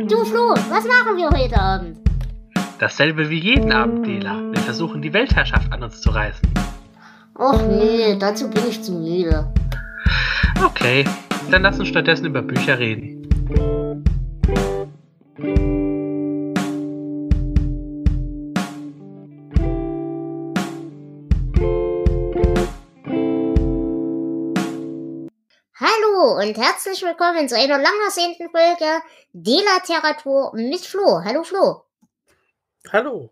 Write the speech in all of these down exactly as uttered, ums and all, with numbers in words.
Du Flo, was machen wir heute Abend? Dasselbe wie jeden Abend, Dela. Wir versuchen, die Weltherrschaft an uns zu reißen. Och nee, dazu bin ich zu müde. Okay, dann lass uns stattdessen über Bücher reden. Hallo und herzlich willkommen zu einer lang ersehnten Folge Delateratur mit Flo. Hallo Flo. Hallo.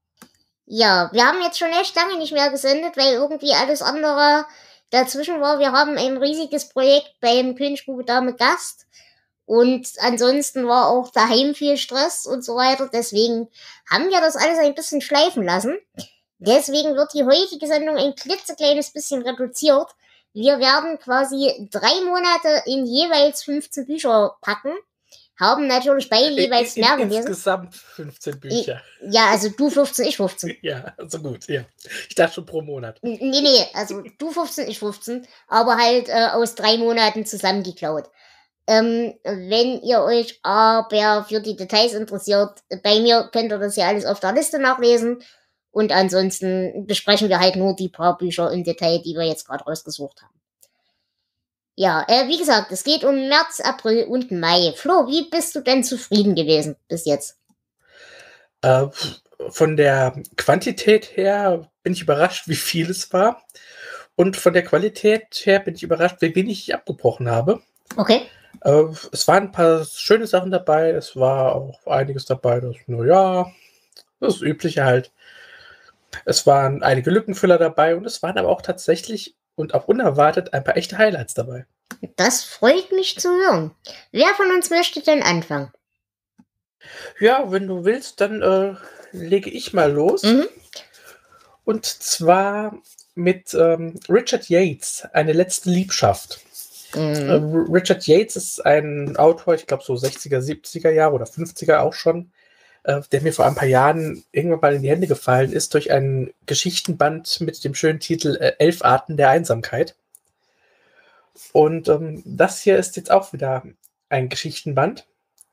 Ja, wir haben jetzt schon echt lange nicht mehr gesendet, weil irgendwie alles andere dazwischen war. Wir haben ein riesiges Projekt beim König Bube Dame Gast und ansonsten war auch daheim viel Stress und so weiter. Deswegen haben wir das alles ein bisschen schleifen lassen. Deswegen wird die heutige Sendung ein klitzekleines bisschen reduziert. Wir werden quasi drei Monate in jeweils fünfzehn Bücher packen, haben natürlich beide jeweils in, mehr in, gelesen. Insgesamt fünfzehn Bücher. Ja, also du fünfzehn, ich fünfzehn. Ja, also gut, ja. Ich dachte schon pro Monat. Nee, nee, also du fünfzehn, ich fünfzehn, aber halt äh, aus drei Monaten zusammengeklaut. Ähm, wenn ihr euch aber für die Details interessiert, bei mir könnt ihr das ja alles auf der Liste nachlesen. Und ansonsten besprechen wir halt nur die paar Bücher im Detail, die wir jetzt gerade rausgesucht haben. Ja, äh, wie gesagt, es geht um März, April und Mai. Flo, wie bist du denn zufrieden gewesen bis jetzt? Äh, von der Quantität her bin ich überrascht, wie viel es war. Und von der Qualität her bin ich überrascht, wie wenig ich abgebrochen habe. Okay. Äh, es waren ein paar schöne Sachen dabei. Es war auch einiges dabei, das, naja, das Übliche halt. Es waren einige Lückenfüller dabei und es waren aber auch tatsächlich und auch unerwartet ein paar echte Highlights dabei. Das freut mich zu hören. Wer von uns möchte denn anfangen? Ja, wenn du willst, dann äh, lege ich mal los. Mhm. Und zwar mit ähm, Richard Yates, Eine letzte Liebschaft. Mhm. Äh, Richard Yates ist ein Autor, ich glaube so sechziger, siebziger Jahre oder fünfziger auch schon, äh, der mir vor ein paar Jahren irgendwann mal in die Hände gefallen ist durch einen Geschichtenband mit dem schönen Titel äh, Elf Arten der Einsamkeit. Und ähm, das hier ist jetzt auch wieder ein Geschichtenband.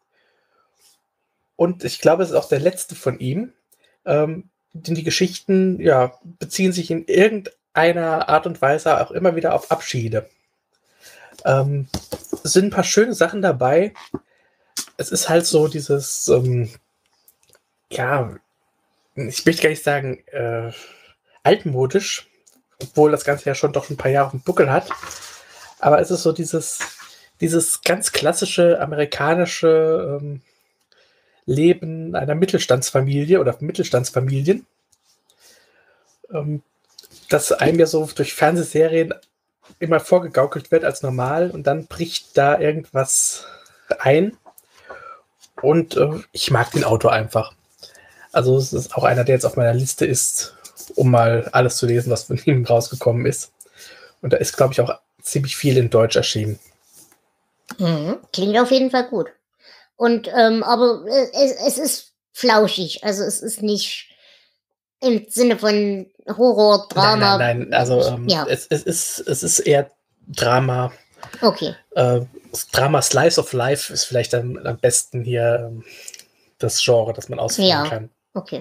Und ich glaube, es ist auch der letzte von ihm. Ähm, denn die Geschichten ja, beziehen sich in irgendeiner Art und Weise auch immer wieder auf Abschiede. Ähm, es sind ein paar schöne Sachen dabei. Es ist halt so dieses, ähm, ja, ich möchte gar nicht sagen, äh, altmodisch, obwohl das Ganze ja schon doch ein paar Jahre auf dem Buckel hat. Aber es ist so dieses, dieses ganz klassische amerikanische ähm, Leben einer Mittelstandsfamilie oder Mittelstandsfamilien, ähm, das einem ja so durch Fernsehserien immer vorgegaukelt wird als normal und dann bricht da irgendwas ein und äh, ich mag den Autor einfach. Also es ist auch einer, der jetzt auf meiner Liste ist, um mal alles zu lesen, was von ihm rausgekommen ist. Und da ist, glaube ich, auch ziemlich viel in Deutsch erschienen. Mhm. Klingt auf jeden Fall gut. Und ähm, aber äh, es, es ist flauschig, also es ist nicht im Sinne von Horror, Drama. Nein, nein, nein. Also ähm, ja. es, es, ist, es ist eher Drama. Okay. Äh, Drama Slice of Life ist vielleicht am, am besten hier ähm, das Genre, das man ausführen ja. kann. Okay.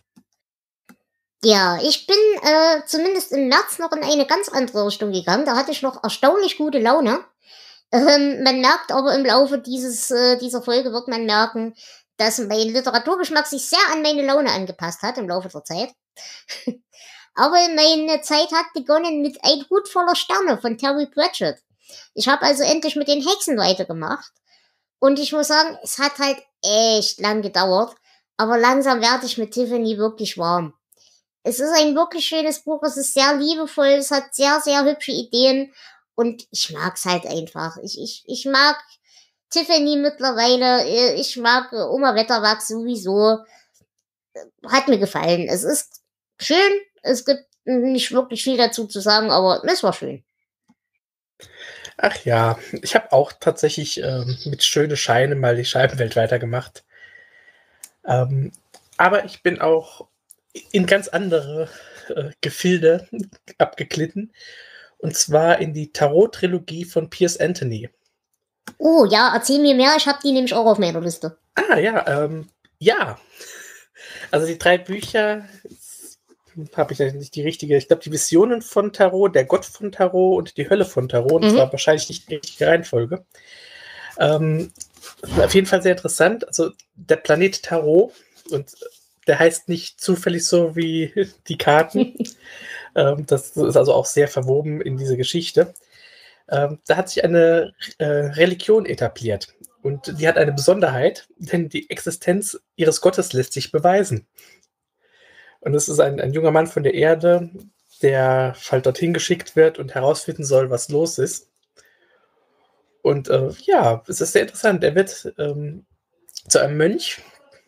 Ja, ich bin äh, zumindest im März noch in eine ganz andere Richtung gegangen. Da hatte ich noch erstaunlich gute Laune. Ähm, man merkt aber im Laufe dieses äh, dieser Folge wird man merken, dass mein Literaturgeschmack sich sehr an meine Laune angepasst hat im Laufe der Zeit. Aber meine Zeit hat begonnen mit Ein Hut voller Sterne von Terry Pratchett. Ich habe also endlich mit den Hexen weitergemacht. Und ich muss sagen, es hat halt echt lang gedauert. Aber langsam werde ich mit Tiffany wirklich warm. Es ist ein wirklich schönes Buch, es ist sehr liebevoll, es hat sehr, sehr hübsche Ideen und ich mag's halt einfach. Ich, ich, ich mag Tiffany mittlerweile, ich mag Oma Wetterwachs sowieso. Hat mir gefallen. Es ist schön, es gibt nicht wirklich viel dazu zu sagen, aber es war schön. Ach ja, ich habe auch tatsächlich ähm, mit Schöne Scheine mal die Scheibenwelt weitergemacht. Ähm, aber ich bin auch in ganz andere äh, Gefilde abgeglitten. Und zwar in die Tarot-Trilogie von Piers Anthony. Oh ja, erzähl mir mehr, ich habe die nämlich auch auf meiner Liste. Ah, ja, ähm, ja. Also die drei Bücher habe ich nicht die richtige, ich glaube, die Visionen von Tarot, der Gott von Tarot und die Hölle von Tarot. Und Mhm. zwar wahrscheinlich nicht die richtige Reihenfolge. Ähm, auf jeden Fall sehr interessant. Also der Planet Tarot, und der heißt nicht zufällig so wie die Karten. ähm, das ist also auch sehr verwoben in diese Geschichte. Ähm, da hat sich eine äh, Religion etabliert. Und die hat eine Besonderheit, denn die Existenz ihres Gottes lässt sich beweisen. Und es ist ein, ein junger Mann von der Erde, der halt dorthin geschickt wird und herausfinden soll, was los ist. Und äh, ja, es ist sehr interessant. Er wird ähm, zu einem Mönch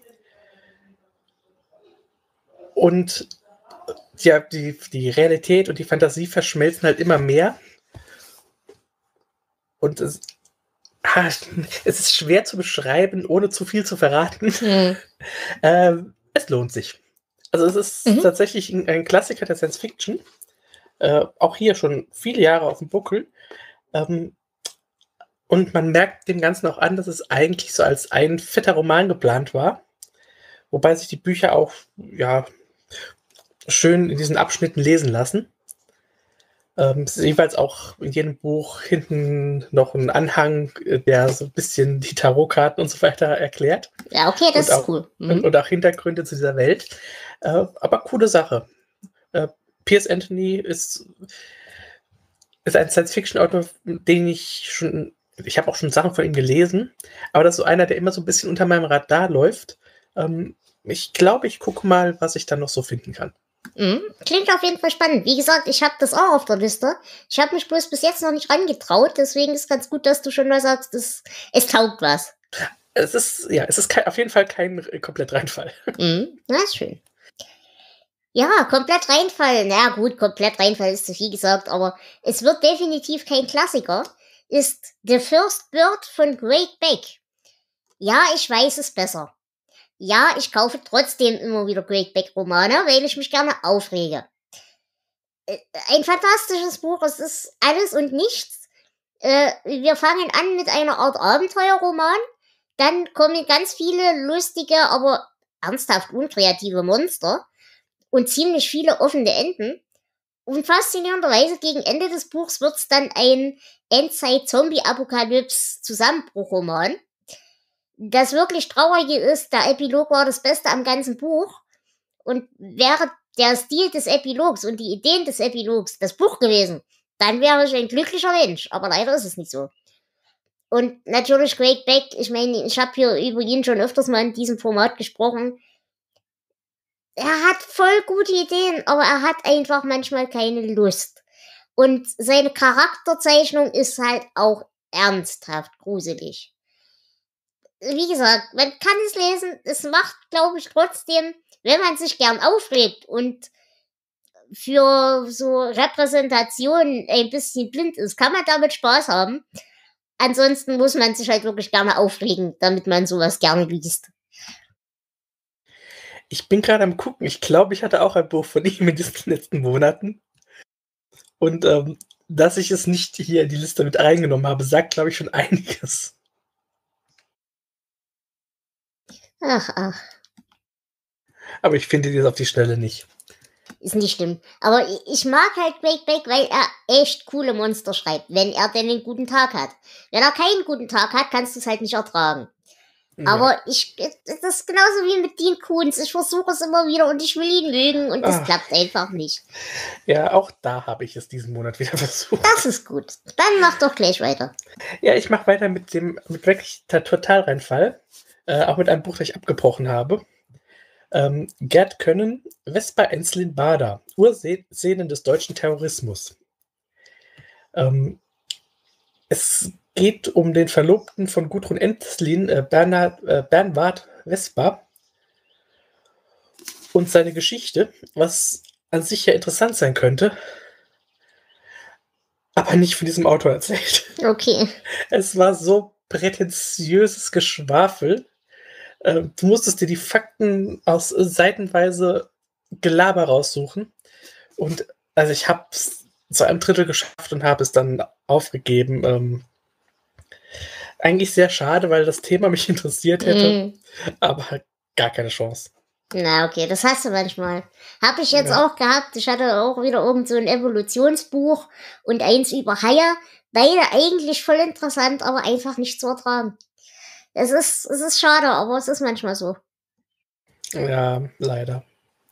und ja, die, die Realität und die Fantasie verschmelzen halt immer mehr. Und es, ah, es ist schwer zu beschreiben, ohne zu viel zu verraten. Mhm. ähm, es lohnt sich. Also es ist Mhm. tatsächlich ein, ein Klassiker der Science Fiction. Äh, auch hier schon viele Jahre auf dem Buckel. Ähm, und man merkt dem Ganzen auch an, dass es eigentlich so als ein fetter Roman geplant war. Wobei sich die Bücher auch ja, schön in diesen Abschnitten lesen lassen. Ähm, es ist jeweils auch in jedem Buch hinten noch ein Anhang, der so ein bisschen die Tarotkarten und so weiter erklärt. Ja, okay, das und ist auch, cool. Mhm. Und, und auch Hintergründe zu dieser Welt. Äh, aber coole Sache. Äh, Piers Anthony ist, ist ein Science-Fiction-Autor, den ich schon, ich habe auch schon Sachen von ihm gelesen, aber das ist so einer, der immer so ein bisschen unter meinem Radar läuft. Ähm, ich glaube, ich gucke mal, was ich da noch so finden kann. Mhm. Klingt auf jeden Fall spannend. Wie gesagt, ich habe das auch auf der Liste. Ich habe mich bloß bis jetzt noch nicht rangetraut, deswegen ist ganz gut, dass du schon mal sagst, es, es taugt was. Es ist, ja, es ist kein, auf jeden Fall kein komplett Reinfall. Mhm. Na, ist schön. Ja, komplett reinfallen. Na gut, komplett reinfallen ist zu viel gesagt, aber es wird definitiv kein Klassiker. Ist The First Bird von Greg Beck. Ja, ich weiß es besser. Ja, ich kaufe trotzdem immer wieder Greg Beck Romane, weil ich mich gerne aufrege. Ein fantastisches Buch, es ist alles und nichts. Äh, wir fangen an mit einer Art Abenteuerroman, dann kommen ganz viele lustige, aber ernsthaft unkreative Monster und ziemlich viele offene Enden. Und faszinierenderweise gegen Ende des Buchs wird's dann ein Endzeit-Zombie-Apokalypse-Zusammenbruchroman. Das wirklich Traurige ist, der Epilog war das Beste am ganzen Buch. Und wäre der Stil des Epilogs und die Ideen des Epilogs das Buch gewesen, dann wäre ich ein glücklicher Mensch. Aber leider ist es nicht so. Und natürlich Greg Beck, ich meine, ich habe hier über ihn schon öfters mal in diesem Format gesprochen. Er hat voll gute Ideen, aber er hat einfach manchmal keine Lust. Und seine Charakterzeichnung ist halt auch ernsthaft gruselig. Wie gesagt, man kann es lesen, es macht, glaube ich, trotzdem, wenn man sich gern aufregt und für so Repräsentation ein bisschen blind ist, kann man damit Spaß haben. Ansonsten muss man sich halt wirklich gerne aufregen, damit man sowas gerne liest. Ich bin gerade am gucken. Ich glaube, ich hatte auch ein Buch von ihm in diesen letzten Monaten. Und ähm, dass ich es nicht hier in die Liste mit reingenommen habe, sagt, glaube ich, schon einiges. Ach, ach. Aber ich finde dies auf die Schnelle nicht. Ist nicht schlimm. Aber ich mag halt Greg Beck, weil er echt coole Monster schreibt, wenn er denn einen guten Tag hat. Wenn er keinen guten Tag hat, kannst du es halt nicht ertragen. Ja. Aber ich, das ist genauso wie mit Dean Koontz. Ich versuche es immer wieder und ich will ihn mögen und das klappt einfach nicht. Ja, auch da habe ich es diesen Monat wieder versucht. Das ist gut. Dann mach doch gleich weiter. Ja, ich mache weiter mit dem, mit wirklich Totalreinfall. Äh, auch mit einem Buch, das ich abgebrochen habe. Ähm, Gerd Können, Vespa Enslin Bader, Urszenen des deutschen Terrorismus. Ähm, es geht um den Verlobten von Gudrun Enslin, äh, Bernhard, äh, Bernward Vespa, und seine Geschichte, was an sich ja interessant sein könnte, aber nicht von diesem Autor erzählt. Okay. Es war so prätentiöses Geschwafel. Du musstest dir die Fakten aus seitenweise Gelaber raussuchen. Und also ich habe es zu einem Drittel geschafft und habe es dann aufgegeben. Ähm, Eigentlich sehr schade, weil das Thema mich interessiert hätte, Mm. aber gar keine Chance. Na, okay, das hast du manchmal. Hab ich jetzt Ja. auch gehabt. Ich hatte auch wieder irgend so ein Evolutionsbuch und eins über Haie. Beide eigentlich voll interessant, aber einfach nicht zu ertragen. Es ist, es ist schade, aber es ist manchmal so. Ja, leider.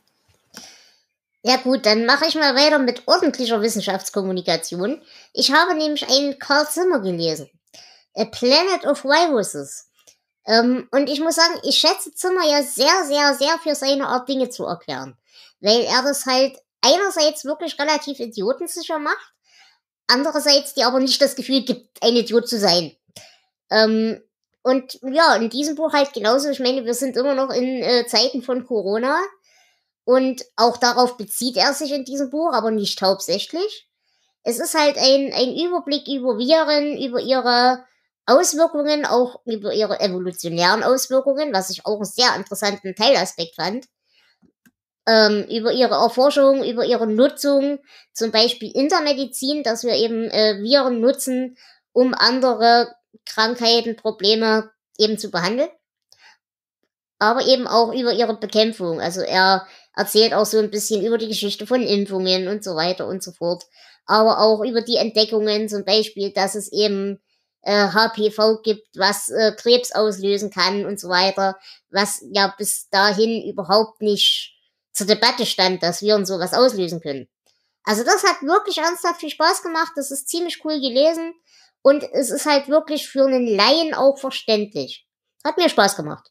Ja gut, dann mache ich mal weiter mit ordentlicher Wissenschaftskommunikation. Ich habe nämlich einen Carl Zimmer gelesen. A Planet of Viruses. Ähm, und ich muss sagen, ich schätze Zimmer ja sehr, sehr, sehr für seine Art, Dinge zu erklären. Weil er das halt einerseits wirklich relativ idiotensicher macht, andererseits dir aber nicht das Gefühl gibt, ein Idiot zu sein. Ähm, und ja, in diesem Buch halt genauso. Ich meine, wir sind immer noch in äh, Zeiten von Corona. Und auch darauf bezieht er sich in diesem Buch, aber nicht hauptsächlich. Es ist halt ein, ein Überblick über Viren, über ihre Auswirkungen, auch über ihre evolutionären Auswirkungen, was ich auch einen sehr interessanten Teilaspekt fand. Ähm, über ihre Erforschung, über ihre Nutzung, zum Beispiel in der Medizin, dass wir eben äh, Viren nutzen, um andere Krankheiten, Probleme eben zu behandeln. Aber eben auch über ihre Bekämpfung. Also er erzählt auch so ein bisschen über die Geschichte von Impfungen und so weiter und so fort. Aber auch über die Entdeckungen, zum Beispiel, dass es eben äh, H P V gibt, was äh, Krebs auslösen kann und so weiter, was ja bis dahin überhaupt nicht zur Debatte stand, dass Viren sowas auslösen können. Also das hat wirklich ernsthaft viel Spaß gemacht, das ist ziemlich cool gelesen und es ist halt wirklich für einen Laien auch verständlich. Hat mir Spaß gemacht.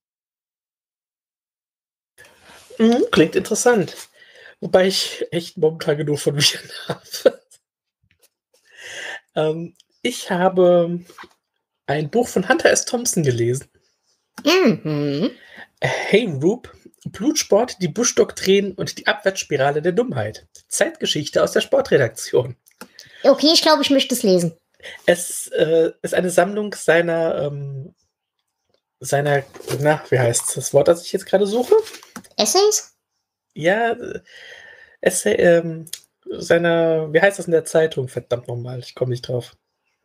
Mhm, klingt interessant. Wobei ich echt momentan genug von Viren habe. ähm, ich habe ein Buch von Hunter S. Thompson gelesen. Mhm. Hey Roop, Blutsport, die Bush-Doktrin und die Abwärtsspirale der Dummheit. Zeitgeschichte aus der Sportredaktion. Okay, ich glaube, ich möchte es lesen. Es äh, ist eine Sammlung seiner, ähm, seiner, na, wie heißt das Wort, das ich jetzt gerade suche? Essays? Ja, Essay, ähm, seiner, wie heißt das in der Zeitung? Verdammt nochmal, ich komme nicht drauf.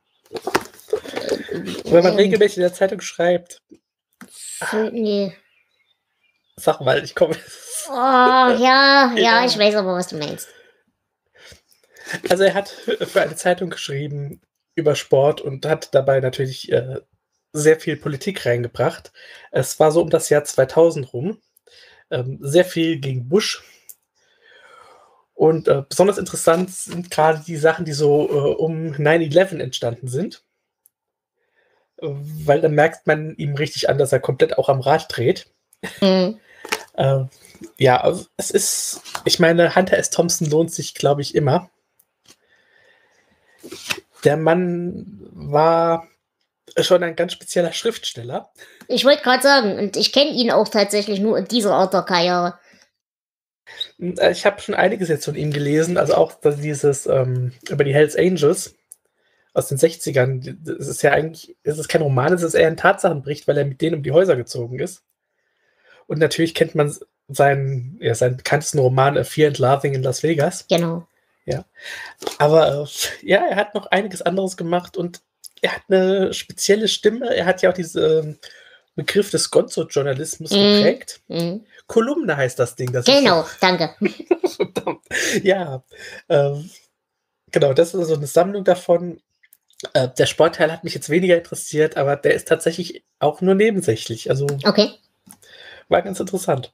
Wenn man Ähm, regelmäßig in der Zeitung schreibt. für, nee. Sag mal, ich komme. Oh, ja, ja, Ja. ich weiß aber, was du meinst. Also er hat für eine Zeitung geschrieben über Sport und hat dabei natürlich äh, sehr viel Politik reingebracht. Es war so um das Jahr zweitausend rum. Ähm, sehr viel gegen Bush. Und äh, besonders interessant sind gerade die Sachen, die so äh, um neun elf entstanden sind. Weil dann merkt man ihm richtig an, dass er komplett auch am Rad dreht. Mhm. Äh, ja, also es ist, ich meine, Hunter S. Thompson lohnt sich, glaube ich, immer. Der Mann war schon ein ganz spezieller Schriftsteller. Ich wollte gerade sagen, und ich kenne ihn auch tatsächlich nur in dieser Art der Karriere. Ich habe schon einiges jetzt von ihm gelesen, also auch dieses ähm, über die Hells Angels aus den sechzigern. Es ist ja eigentlich, es ist kein Roman, es ist eher ein Tatsachenbericht, weil er mit denen um die Häuser gezogen ist. Und natürlich kennt man seinen, ja, seinen bekanntesten Roman Fear and Loathing in Las Vegas. Genau. Ja. Aber äh, ja, er hat noch einiges anderes gemacht und er hat eine spezielle Stimme. Er hat ja auch diesen äh, Begriff des Gonzo-Journalismus Mhm. geprägt. Mhm. Kolumne heißt das Ding. Das Genau, ist so, danke. verdammt. Ja, ähm, genau, das ist so eine Sammlung davon. Äh, der Sportteil hat mich jetzt weniger interessiert, aber der ist tatsächlich auch nur nebensächlich. Also Okay. war ganz interessant.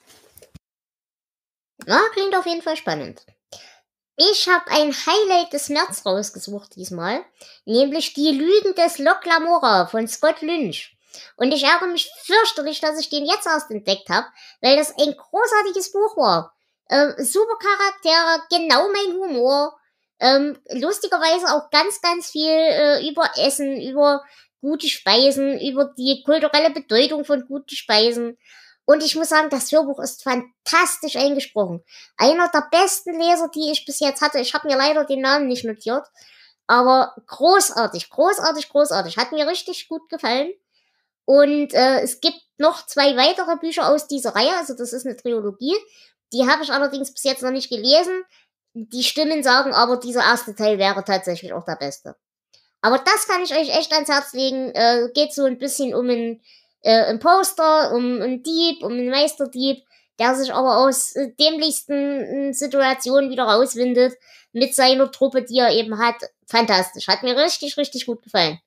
Ja, klingt auf jeden Fall spannend. Ich habe ein Highlight des März rausgesucht diesmal, nämlich Die Lügen des Locke Lamora von Scott Lynch. Und ich ärgere mich fürchterlich, dass ich den jetzt erst entdeckt habe, weil das ein großartiges Buch war. Äh, super Charaktere, genau mein Humor. Ähm, lustigerweise auch ganz, ganz viel äh, über Essen, über gute Speisen, über die kulturelle Bedeutung von guten Speisen. Und ich muss sagen, das Hörbuch ist fantastisch eingesprochen. Einer der besten Leser, die ich bis jetzt hatte. Ich habe mir leider den Namen nicht notiert. Aber großartig, großartig, großartig. Hat mir richtig gut gefallen. Und äh, es gibt noch zwei weitere Bücher aus dieser Reihe. Also das ist eine Trilogie. Die habe ich allerdings bis jetzt noch nicht gelesen. Die Stimmen sagen aber, dieser erste Teil wäre tatsächlich auch der beste. Aber das kann ich euch echt ans Herz legen. Äh, geht so ein bisschen um einen äh, Imposter, um einen Dieb, um einen Meisterdieb, der sich aber aus äh, dämlichsten äh, Situationen wieder rauswindet mit seiner Truppe, die er eben hat. Fantastisch. Hat mir richtig, richtig gut gefallen.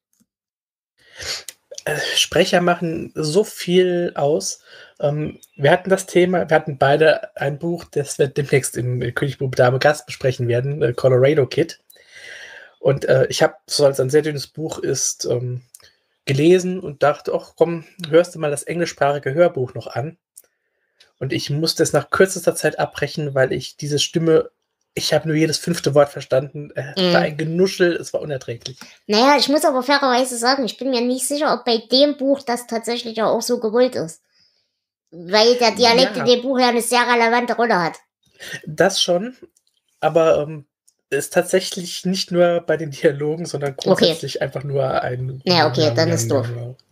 Sprecher machen so viel aus. Ähm, wir hatten das Thema, wir hatten beide ein Buch, das wir demnächst im König Bube Dame Gast besprechen werden, äh, Colorado Kid. Und äh, ich habe, so als ein sehr dünnes Buch ist, ähm, gelesen und dachte, ach komm, hörst du mal das englischsprachige Hörbuch noch an. Und ich musste es nach kürzester Zeit abbrechen, weil ich diese Stimme, ich habe nur jedes fünfte Wort verstanden. Es mm. war ein Genuschel, es war unerträglich. Naja, ich muss aber fairerweise sagen, ich bin mir nicht sicher, ob bei dem Buch das tatsächlich auch so gewollt ist. Weil der Dialekt ja. in dem Buch ja eine sehr relevante Rolle hat. Das schon, aber ähm, ist tatsächlich nicht nur bei den Dialogen, sondern grundsätzlich okay. einfach nur ein... Ja, okay, ja, dann ja, ist doof.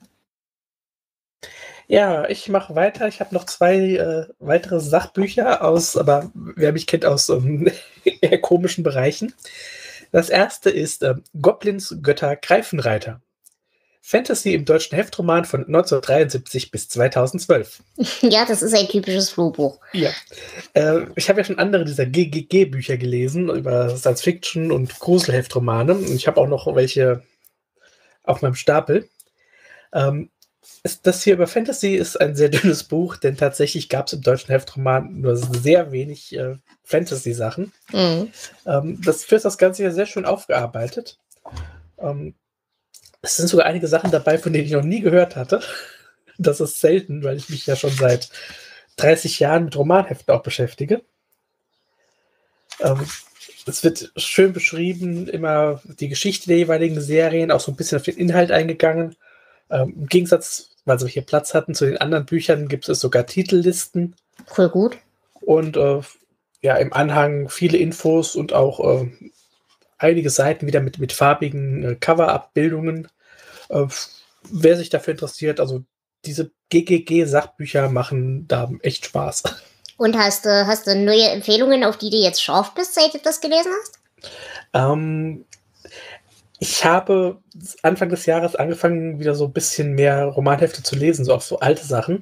Ja, ich mache weiter. Ich habe noch zwei äh, weitere Sachbücher aus, aber wer mich kennt, aus ähm, eher komischen Bereichen. Das erste ist äh, Goblins, Götter, Greifenreiter. Fantasy im deutschen Heftroman von neunzehnhundertdreiundsiebzig bis zweitausendzwölf. Ja, das ist ein typisches Flohbuch. Ja. Äh, ich habe ja schon andere dieser G G G-Bücher gelesen, über Science-Fiction und Gruselheftromane. Und ich habe auch noch welche auf meinem Stapel. Ähm, ist, das hier über Fantasy ist ein sehr dünnes Buch, denn tatsächlich gab es im deutschen Heftroman nur sehr wenig äh, Fantasy-Sachen. Mhm. Ähm, das führt das Ganze ja sehr schön aufgearbeitet. Ähm, Es sind sogar einige Sachen dabei, von denen ich noch nie gehört hatte. Das ist selten, weil ich mich ja schon seit dreißig Jahren mit Romanheften auch beschäftige. Ähm, es wird schön beschrieben, immer die Geschichte der jeweiligen Serien, auch so ein bisschen auf den Inhalt eingegangen. Ähm, Im Gegensatz, weil wir hier Platz hatten, zu den anderen Büchern gibt es sogar Titellisten. Voll gut. Und äh, ja, im Anhang viele Infos und auch äh, einige Seiten wieder mit, mit farbigen äh, Cover-Abbildungen. Äh, wer sich dafür interessiert, also diese G G G-Sachbücher machen da echt Spaß. Und hast du, hast du neue Empfehlungen, auf die du jetzt scharf bist, seit du das gelesen hast? Ähm, ich habe Anfang des Jahres angefangen, wieder so ein bisschen mehr Romanhefte zu lesen, so auch so alte Sachen.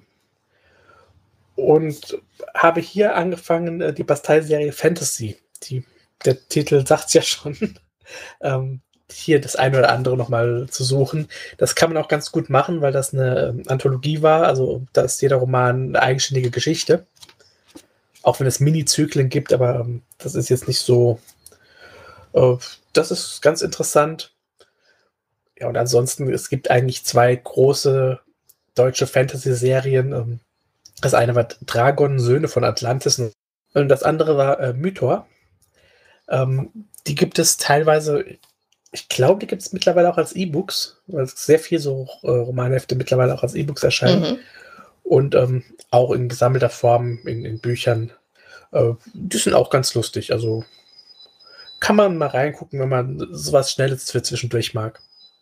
Und habe hier angefangen, die Bastei-Serie Fantasy. Die Der Titel sagt es ja schon, ähm, hier das eine oder andere nochmal zu suchen. Das kann man auch ganz gut machen, weil das eine ähm, Anthologie war. Also da ist jeder Roman eine eigenständige Geschichte. Auch wenn es Mini-Zyklen gibt, aber ähm, das ist jetzt nicht so... Äh, das ist ganz interessant. Ja, und ansonsten, es gibt eigentlich zwei große deutsche Fantasy-Serien. Ähm, das eine war Dragon, Söhne von Atlantis, und das andere war äh, Mythor. Ähm, die gibt es teilweise, ich glaube, die gibt es mittlerweile auch als E-Books, weil sehr viel so äh, Romanhefte mittlerweile auch als E-Books erscheinen. Mhm. Und ähm, auch in gesammelter Form in, in Büchern. Äh, die sind auch ganz lustig. Also kann man mal reingucken, wenn man sowas Schnelles für zwischendurch mag.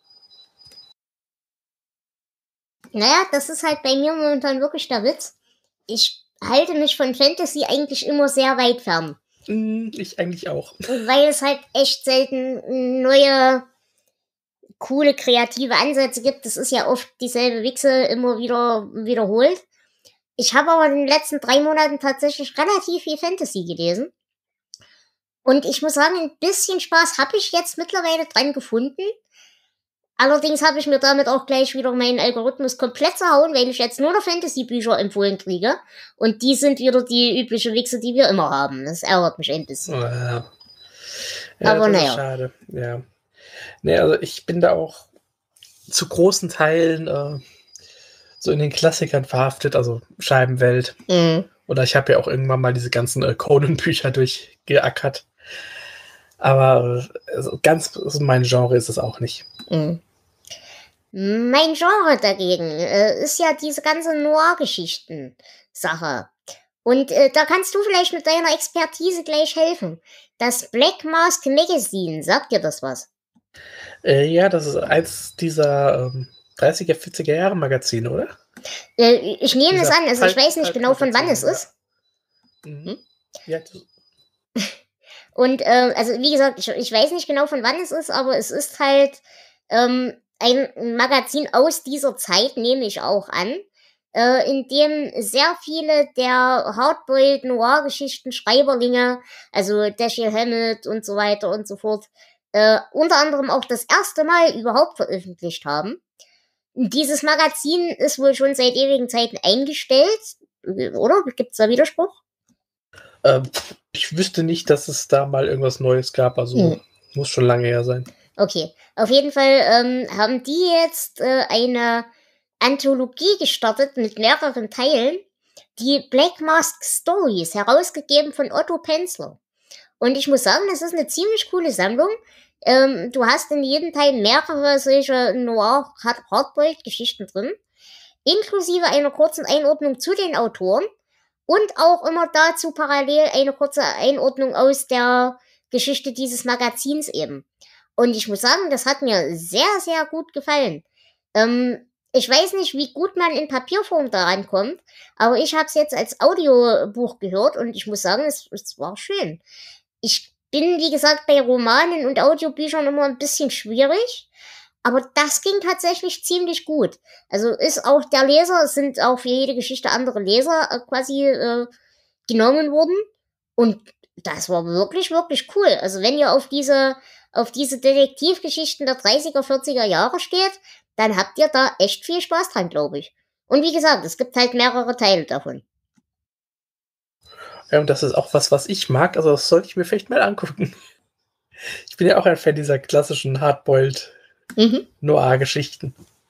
Naja, das ist halt bei mir momentan wirklich der Witz. Ich halte mich von Fantasy eigentlich immer sehr weit fern. Ich eigentlich auch. Weil es halt echt selten neue, coole, kreative Ansätze gibt. Das ist ja oft dieselbe Wichse immer wieder wiederholt. Ich habe aber in den letzten drei Monaten tatsächlich relativ viel Fantasy gelesen. Und ich muss sagen, ein bisschen Spaß habe ich jetzt mittlerweile dran gefunden. Allerdings habe ich mir damit auch gleich wieder meinen Algorithmus komplett zerhauen, weil ich jetzt nur noch Fantasy-Bücher empfohlen kriege. Und die sind wieder die übliche Wichse, die wir immer haben. Das ärgert mich ein bisschen. Ja, ja, aber das naja. Ist schade. Ja. Nee, also ich bin da auch zu großen Teilen äh, so in den Klassikern verhaftet, also Scheibenwelt. Mhm. Oder ich habe ja auch irgendwann mal diese ganzen äh, Conan-Bücher durchgeackert. Aber also ganz so mein Genre ist es auch nicht. Mhm. Mein Genre dagegen äh, ist ja diese ganze Noir-Geschichten-Sache. Und äh, da kannst du vielleicht mit deiner Expertise gleich helfen. Das Black Mask Magazine, sagt dir das was? Äh, ja, das ist eins dieser ähm, dreißiger, vierziger Jahre Magazine, oder? Äh, ich nehme es an, also ich weiß nicht genau, von wann es ist. Mhm. Ja, das Und, äh, also wie gesagt, ich, ich weiß nicht genau, von wann es ist, aber es ist halt Ähm, ein Magazin aus dieser Zeit, nehme ich auch an, äh, in dem sehr viele der Hardboiled Noir-Geschichten Schreiberlinge, also Dashiell Hammett und so weiter und so fort, äh, unter anderem auch das erste Mal überhaupt veröffentlicht haben. Dieses Magazin ist wohl schon seit ewigen Zeiten eingestellt, oder? Gibt's da Widerspruch? Ähm, ich wüsste nicht, dass es da mal irgendwas Neues gab, also hm. muss schon lange her sein. Okay, auf jeden Fall ähm, haben die jetzt äh, eine Anthologie gestartet mit mehreren Teilen, die Black Mask Stories, herausgegeben von Otto Penzler. Und ich muss sagen, das ist eine ziemlich coole Sammlung. Ähm, du hast in jedem Teil mehrere solche Noir-Hardboiled-Geschichten drin, inklusive einer kurzen Einordnung zu den Autoren und auch immer dazu parallel eine kurze Einordnung aus der Geschichte dieses Magazins eben. Und ich muss sagen, das hat mir sehr, sehr gut gefallen. Ähm, ich weiß nicht, wie gut man in Papierform da rankommt, aber ich habe es jetzt als Audiobuch gehört und ich muss sagen, es, es war schön. Ich bin, wie gesagt, bei Romanen und Audiobüchern immer ein bisschen schwierig, aber das ging tatsächlich ziemlich gut. Also ist auch der Leser, es sind auch für jede Geschichte andere Leser äh, quasi äh, genommen worden und das war wirklich, wirklich cool. Also wenn ihr auf diese auf diese Detektivgeschichten der dreißiger, vierziger Jahre steht, dann habt ihr da echt viel Spaß dran, glaube ich. Und wie gesagt, es gibt halt mehrere Teile davon. Ja, und das ist auch was, was ich mag, also das sollte ich mir vielleicht mal angucken. Ich bin ja auch ein Fan dieser klassischen Hardboiled mhm. Noir-Geschichten.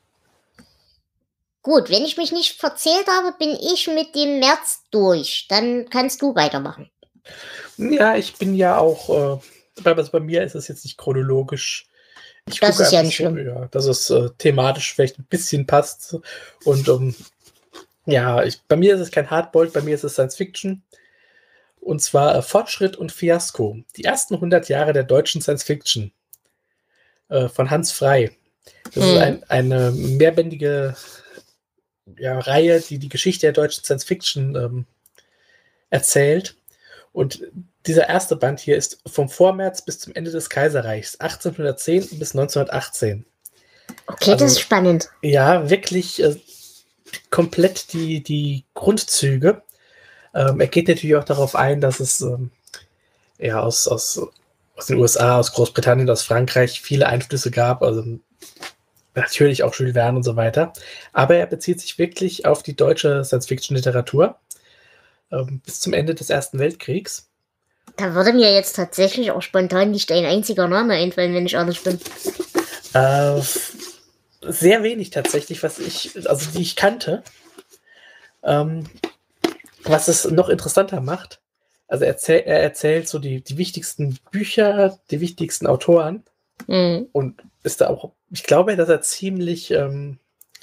Gut, wenn ich mich nicht verzählt habe, bin ich mit dem März durch. Dann kannst du weitermachen. Ja, ich bin ja auch... Äh Also bei mir ist es jetzt nicht chronologisch. Ich das ist ja nicht schlimm. So, ja, dass es äh, thematisch vielleicht ein bisschen passt. Und um, ja, ich, bei mir ist es kein Hardboiled, bei mir ist es Science Fiction. Und zwar äh, Fortschritt und Fiasko. Die ersten hundert Jahre der deutschen Science Fiction. Äh, von Hans Frey. Das hm. ist ein, eine mehrbändige ja, Reihe, die die Geschichte der deutschen Science Fiction ähm, erzählt. Und dieser erste Band hier ist vom Vormärz bis zum Ende des Kaiserreichs, achtzehnhundertzehn bis neunzehnhundertachtzehn. Okay, also, das ist spannend. Ja, wirklich äh, komplett die, die Grundzüge. Ähm, er geht natürlich auch darauf ein, dass es ähm, ja, aus, aus, aus den U S A, aus Großbritannien, aus Frankreich viele Einflüsse gab, also natürlich auch Jules Verne und so weiter. Aber er bezieht sich wirklich auf die deutsche Science-Fiction-Literatur ähm, bis zum Ende des Ersten Weltkriegs. Da würde mir jetzt tatsächlich auch spontan nicht ein einziger Name einfallen, wenn ich ehrlich bin. Äh, sehr wenig tatsächlich, was ich, also die ich kannte. Ähm, was es noch interessanter macht, also er, erzähl, er erzählt so die, die wichtigsten Bücher, die wichtigsten Autoren mhm. und ist da auch, ich glaube, dass er ziemlich, ähm,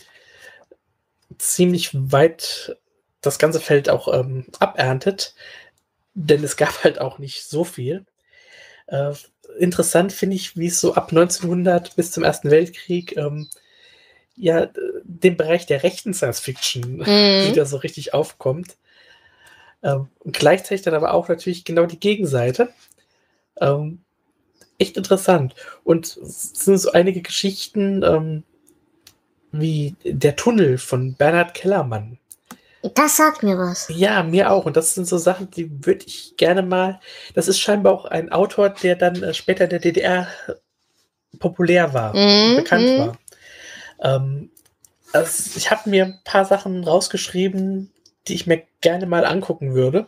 ziemlich weit das ganze Feld auch ähm, aberntet. Denn es gab halt auch nicht so viel. Äh, interessant finde ich, wie es so ab neunzehnhundert bis zum Ersten Weltkrieg ähm, ja den Bereich der rechten Science-Fiction mhm. wieder so richtig aufkommt. Ähm, und gleichzeitig dann aber auch natürlich genau die Gegenseite. Ähm, echt interessant. Und es sind so einige Geschichten ähm, wie Der Tunnel von Bernhard Kellermann. Das sagt mir was. Ja, mir auch. Und das sind so Sachen, die würde ich gerne mal... Das ist scheinbar auch ein Autor, der dann äh, später in der D D R populär war, mm, bekannt mm. war. Ähm, also ich habe mir ein paar Sachen rausgeschrieben, die ich mir gerne mal angucken würde.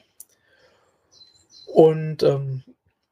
Und ähm,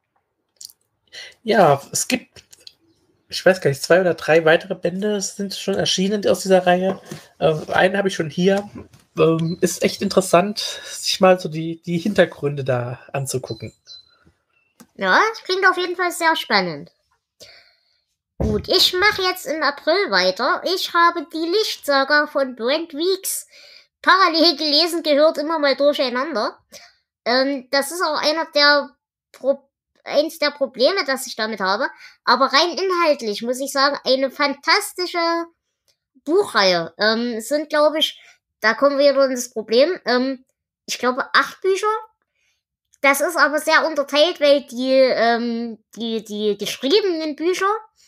ja, es gibt, ich weiß gar nicht, zwei oder drei weitere Bände sind schon erschienen aus dieser Reihe. Äh, einen habe ich schon hier. Ähm, ist echt interessant, sich mal so die, die Hintergründe da anzugucken. Ja, das klingt auf jeden Fall sehr spannend. Gut, ich mache jetzt im April weiter. Ich habe die Lichtsaga von Brent Weeks parallel gelesen, gehört immer mal durcheinander. Ähm, das ist auch einer der Pro- eins der Probleme, das ich damit habe. Aber rein inhaltlich muss ich sagen, eine fantastische Buchreihe. Ähm, es sind, glaube ich, da kommen wir wieder in das Problem. Ähm, ich glaube, acht Bücher. Das ist aber sehr unterteilt, weil die, ähm, die, die geschriebenen Bücher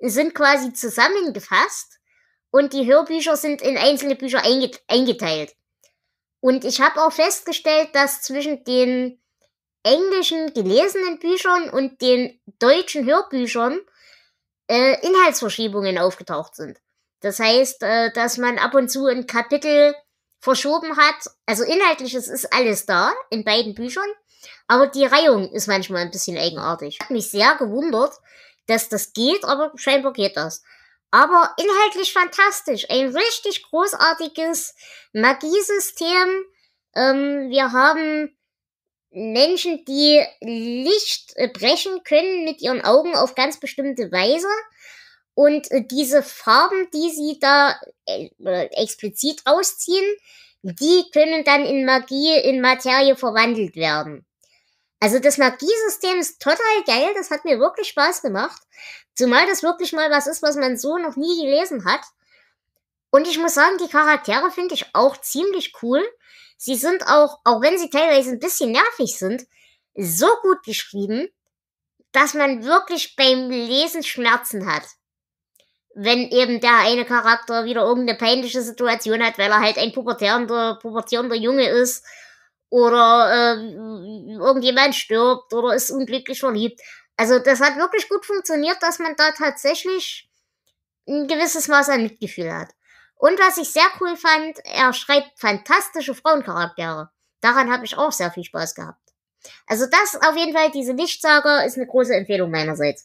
sind quasi zusammengefasst und die Hörbücher sind in einzelne Bücher eingeteilt. Und ich habe auch festgestellt, dass zwischen den englischen gelesenen Büchern und den deutschen Hörbüchern äh, Inhaltsverschiebungen aufgetaucht sind. Das heißt, äh, dass man ab und zu ein Kapitel verschoben hat. Also inhaltlich es ist alles da in beiden Büchern, aber die Reihung ist manchmal ein bisschen eigenartig. Hat mich sehr gewundert, dass das geht, aber scheinbar geht das. Aber inhaltlich fantastisch. Ein richtig großartiges Magiesystem. Ähm, wir haben Menschen, die Licht brechen können mit ihren Augen auf ganz bestimmte Weise. Und äh, diese Farben, die sie da äh, explizit rausziehen, die können dann in Magie, in Materie verwandelt werden. Also das Magiesystem ist total geil, das hat mir wirklich Spaß gemacht. Zumal das wirklich mal was ist, was man so noch nie gelesen hat. Und ich muss sagen, die Charaktere finde ich auch ziemlich cool. Sie sind auch, auch wenn sie teilweise ein bisschen nervig sind, so gut geschrieben, dass man wirklich beim Lesen Schmerzen hat. Wenn eben der eine Charakter wieder irgendeine peinliche Situation hat, weil er halt ein pubertierender, pubertierender Junge ist oder äh, irgendjemand stirbt oder ist unglücklich verliebt. Also das hat wirklich gut funktioniert, dass man da tatsächlich ein gewisses Maß an Mitgefühl hat. Und was ich sehr cool fand, er schreibt fantastische Frauencharaktere. Daran habe ich auch sehr viel Spaß gehabt. Also das auf jeden Fall, diese Lichtsaga ist eine große Empfehlung meinerseits.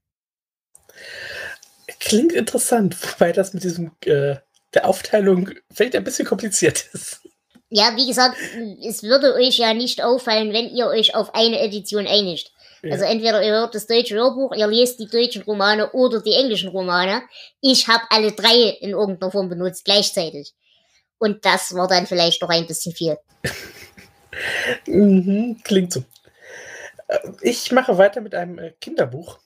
Klingt interessant, wobei das mit diesem äh, der Aufteilung vielleicht ein bisschen kompliziert ist. Ja, wie gesagt, es würde euch ja nicht auffallen, wenn ihr euch auf eine Edition einigt. Ja. Also entweder ihr hört das deutsche Hörbuch, ihr lest die deutschen Romane oder die englischen Romane. Ich habe alle drei in irgendeiner Form benutzt, gleichzeitig. Und das war dann vielleicht noch ein bisschen viel. mhm, klingt so. Ich mache weiter mit einem Kinderbuch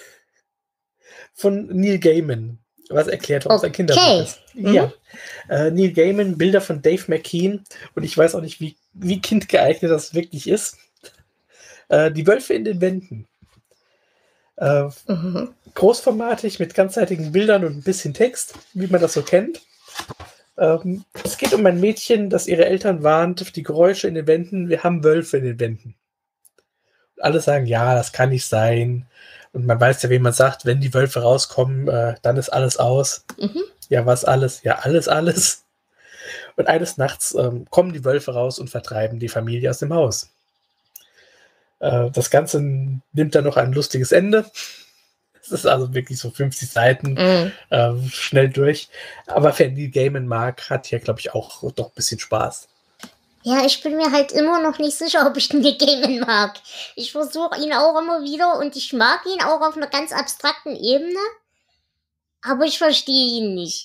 von Neil Gaiman, was erklärt, warum es ein Kinderbuch ist. Mhm. Ja. Äh, Neil Gaiman, Bilder von Dave McKean, und ich weiß auch nicht, wie, wie kindgeeignet das wirklich ist. Äh, die Wölfe in den Wänden. Äh, mhm. Großformatig mit ganzseitigen Bildern und ein bisschen Text, wie man das so kennt. Ähm, es geht um ein Mädchen, das ihre Eltern warnt, die Geräusche in den Wänden, wir haben Wölfe in den Wänden. Und alle sagen, ja, das kann nicht sein. Und man weiß ja, wie man sagt, wenn die Wölfe rauskommen, äh, dann ist alles aus. Mhm. Ja, was alles? Ja, alles, alles. Und eines Nachts ähm, kommen die Wölfe raus und vertreiben die Familie aus dem Haus. Äh, das Ganze nimmt dann noch ein lustiges Ende. Es ist also wirklich so fünfzig Seiten, mhm. äh, schnell durch. Aber wer Neil Gaiman mag, hat hier, glaube ich, auch doch ein bisschen Spaß. Ja, ich bin mir halt immer noch nicht sicher, ob ich den Gaiman mag. Ich versuche ihn auch immer wieder und ich mag ihn auch auf einer ganz abstrakten Ebene, aber ich verstehe ihn nicht.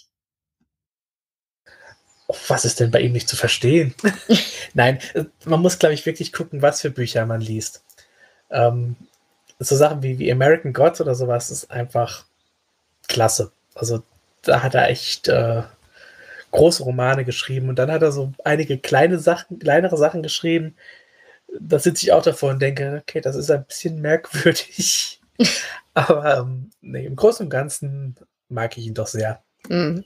Oh, was ist denn bei ihm nicht zu verstehen? Nein, man muss, glaube ich, wirklich gucken, was für Bücher man liest. Ähm, so Sachen wie, wie American Gods oder sowas ist einfach klasse. Also da hat er echt äh, große Romane geschrieben und dann hat er so einige kleine Sachen, kleinere Sachen geschrieben. Da sitze ich auch davor und denke, okay, das ist ein bisschen merkwürdig. Aber ähm, nee, im Großen und Ganzen mag ich ihn doch sehr. Mhm.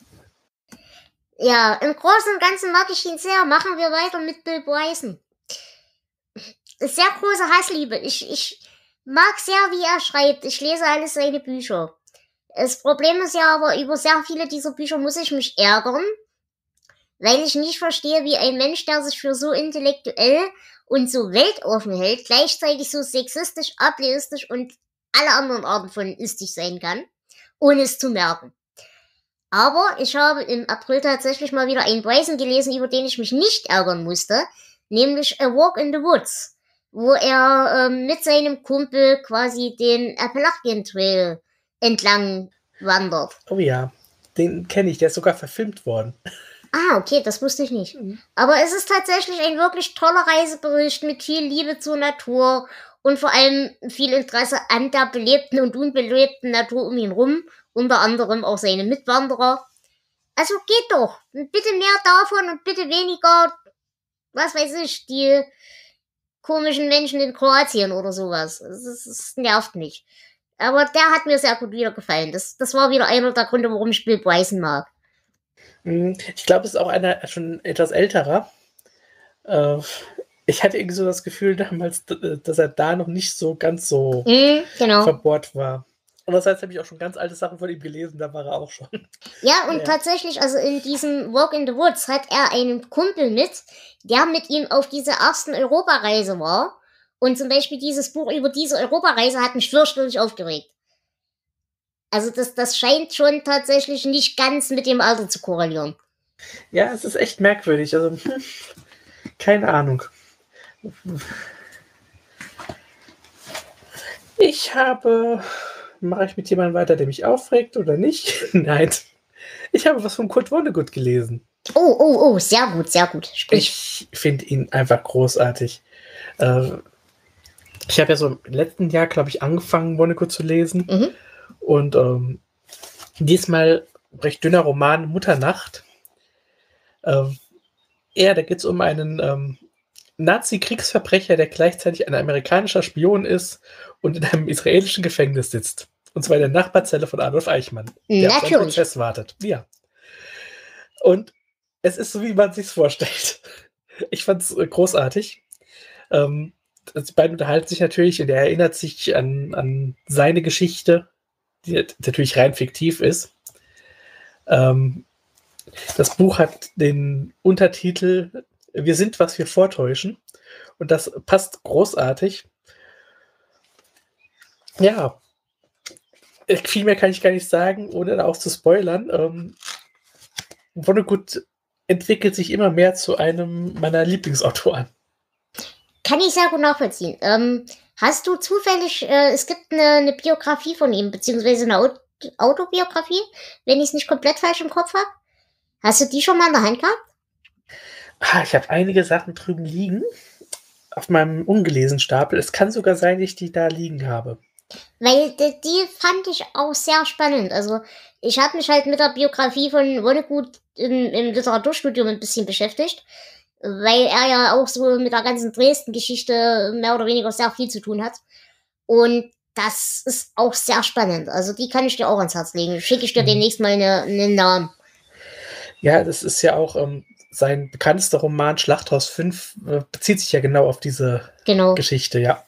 Ja, im Großen und Ganzen mag ich ihn sehr. Machen wir weiter mit Bill Bryson. Sehr große Hassliebe. Ich, ich mag sehr, wie er schreibt. Ich lese alles seine Bücher. Das Problem ist ja aber, über sehr viele dieser Bücher muss ich mich ärgern, weil ich nicht verstehe, wie ein Mensch, der sich für so intellektuell und so weltoffen hält, gleichzeitig so sexistisch, ableistisch und alle anderen Arten von istig sein kann, ohne es zu merken. Aber ich habe im April tatsächlich mal wieder einen Bryson gelesen, über den ich mich nicht ärgern musste, nämlich A Walk in the Woods, wo er ähm, mit seinem Kumpel quasi den Appalachian Trail entlang wandert. Oh ja, den kenne ich, der ist sogar verfilmt worden. Ah, okay, das wusste ich nicht. Mhm. Aber es ist tatsächlich ein wirklich toller Reisebericht mit viel Liebe zur Natur und vor allem viel Interesse an der belebten und unbelebten Natur um ihn rum. Unter anderem auch seine Mitwanderer. Also geht doch. Bitte mehr davon und bitte weniger, was weiß ich, die komischen Menschen in Kroatien oder sowas. Es, es, es nervt mich. Aber der hat mir sehr gut wieder gefallen. Das, das war wieder einer der Gründe, warum ich Bill Bryson mag. Ich glaube, es ist auch einer schon etwas älterer. Äh, ich hatte irgendwie so das Gefühl damals, dass er da noch nicht so ganz so mm, genau. verbohrt war. Andererseits habe ich auch schon ganz alte Sachen von ihm gelesen, da war er auch schon. Ja, und ja. tatsächlich, also in diesem Walk in the Woods hat er einen Kumpel mit, der mit ihm auf dieser ersten Europareise war. Und zum Beispiel dieses Buch über diese Europareise hat mich fürchterlich aufgeregt. Also das, das scheint schon tatsächlich nicht ganz mit dem Alter zu korrelieren. Ja, es ist echt merkwürdig. Also, hm, keine Ahnung. Ich habe... Mache ich mit jemandem weiter, der mich aufregt oder nicht? Nein. Ich habe was von Kurt Vonnegut gelesen. Oh, oh, oh, sehr gut, sehr gut. Sprich. Ich finde ihn einfach großartig. Äh, ich habe ja so im letzten Jahr, glaube ich, angefangen, Vonnegut zu lesen. Mhm. Und ähm, diesmal recht dünner Roman Mutternacht. Äh, ja, da geht es um einen ähm, Nazi-Kriegsverbrecher, der gleichzeitig ein amerikanischer Spion ist und in einem israelischen Gefängnis sitzt. Und zwar in der Nachbarzelle von Adolf Eichmann, der auf seinen Prozess wartet. Ja. Und es ist so, wie man sich vorstellt. Ich fand es großartig. Ähm, die beiden unterhalten sich natürlich und er erinnert sich an, an seine Geschichte, die natürlich rein fiktiv ist. Ähm, das Buch hat den Untertitel Wir sind, was wir vortäuschen. Und das passt großartig. Ja, viel mehr kann ich gar nicht sagen, ohne auch zu spoilern. Ähm, Vonnegut entwickelt sich immer mehr zu einem meiner Lieblingsautoren. Kann ich sehr gut nachvollziehen. Ähm, hast du zufällig, äh, es gibt eine, eine Biografie von ihm, beziehungsweise eine Aut- Autobiografie, wenn ich es nicht komplett falsch im Kopf habe? Hast du die schon mal in der Hand gehabt? Ah, ich habe einige Sachen drüben liegen, auf meinem ungelesenen Stapel. Es kann sogar sein, dass ich die da liegen habe. Weil die, die fand ich auch sehr spannend. Also ich habe mich halt mit der Biografie von Vonnegut im, im Literaturstudium ein bisschen beschäftigt, weil er ja auch so mit der ganzen Dresden-Geschichte mehr oder weniger sehr viel zu tun hat. Und das ist auch sehr spannend. Also die kann ich dir auch ans Herz legen. Schicke ich dir mhm. demnächst mal eine, einen Namen. Ja, das ist ja auch ähm, sein bekanntester Roman Schlachthaus fünf äh, bezieht sich ja genau auf diese genau. Geschichte, ja.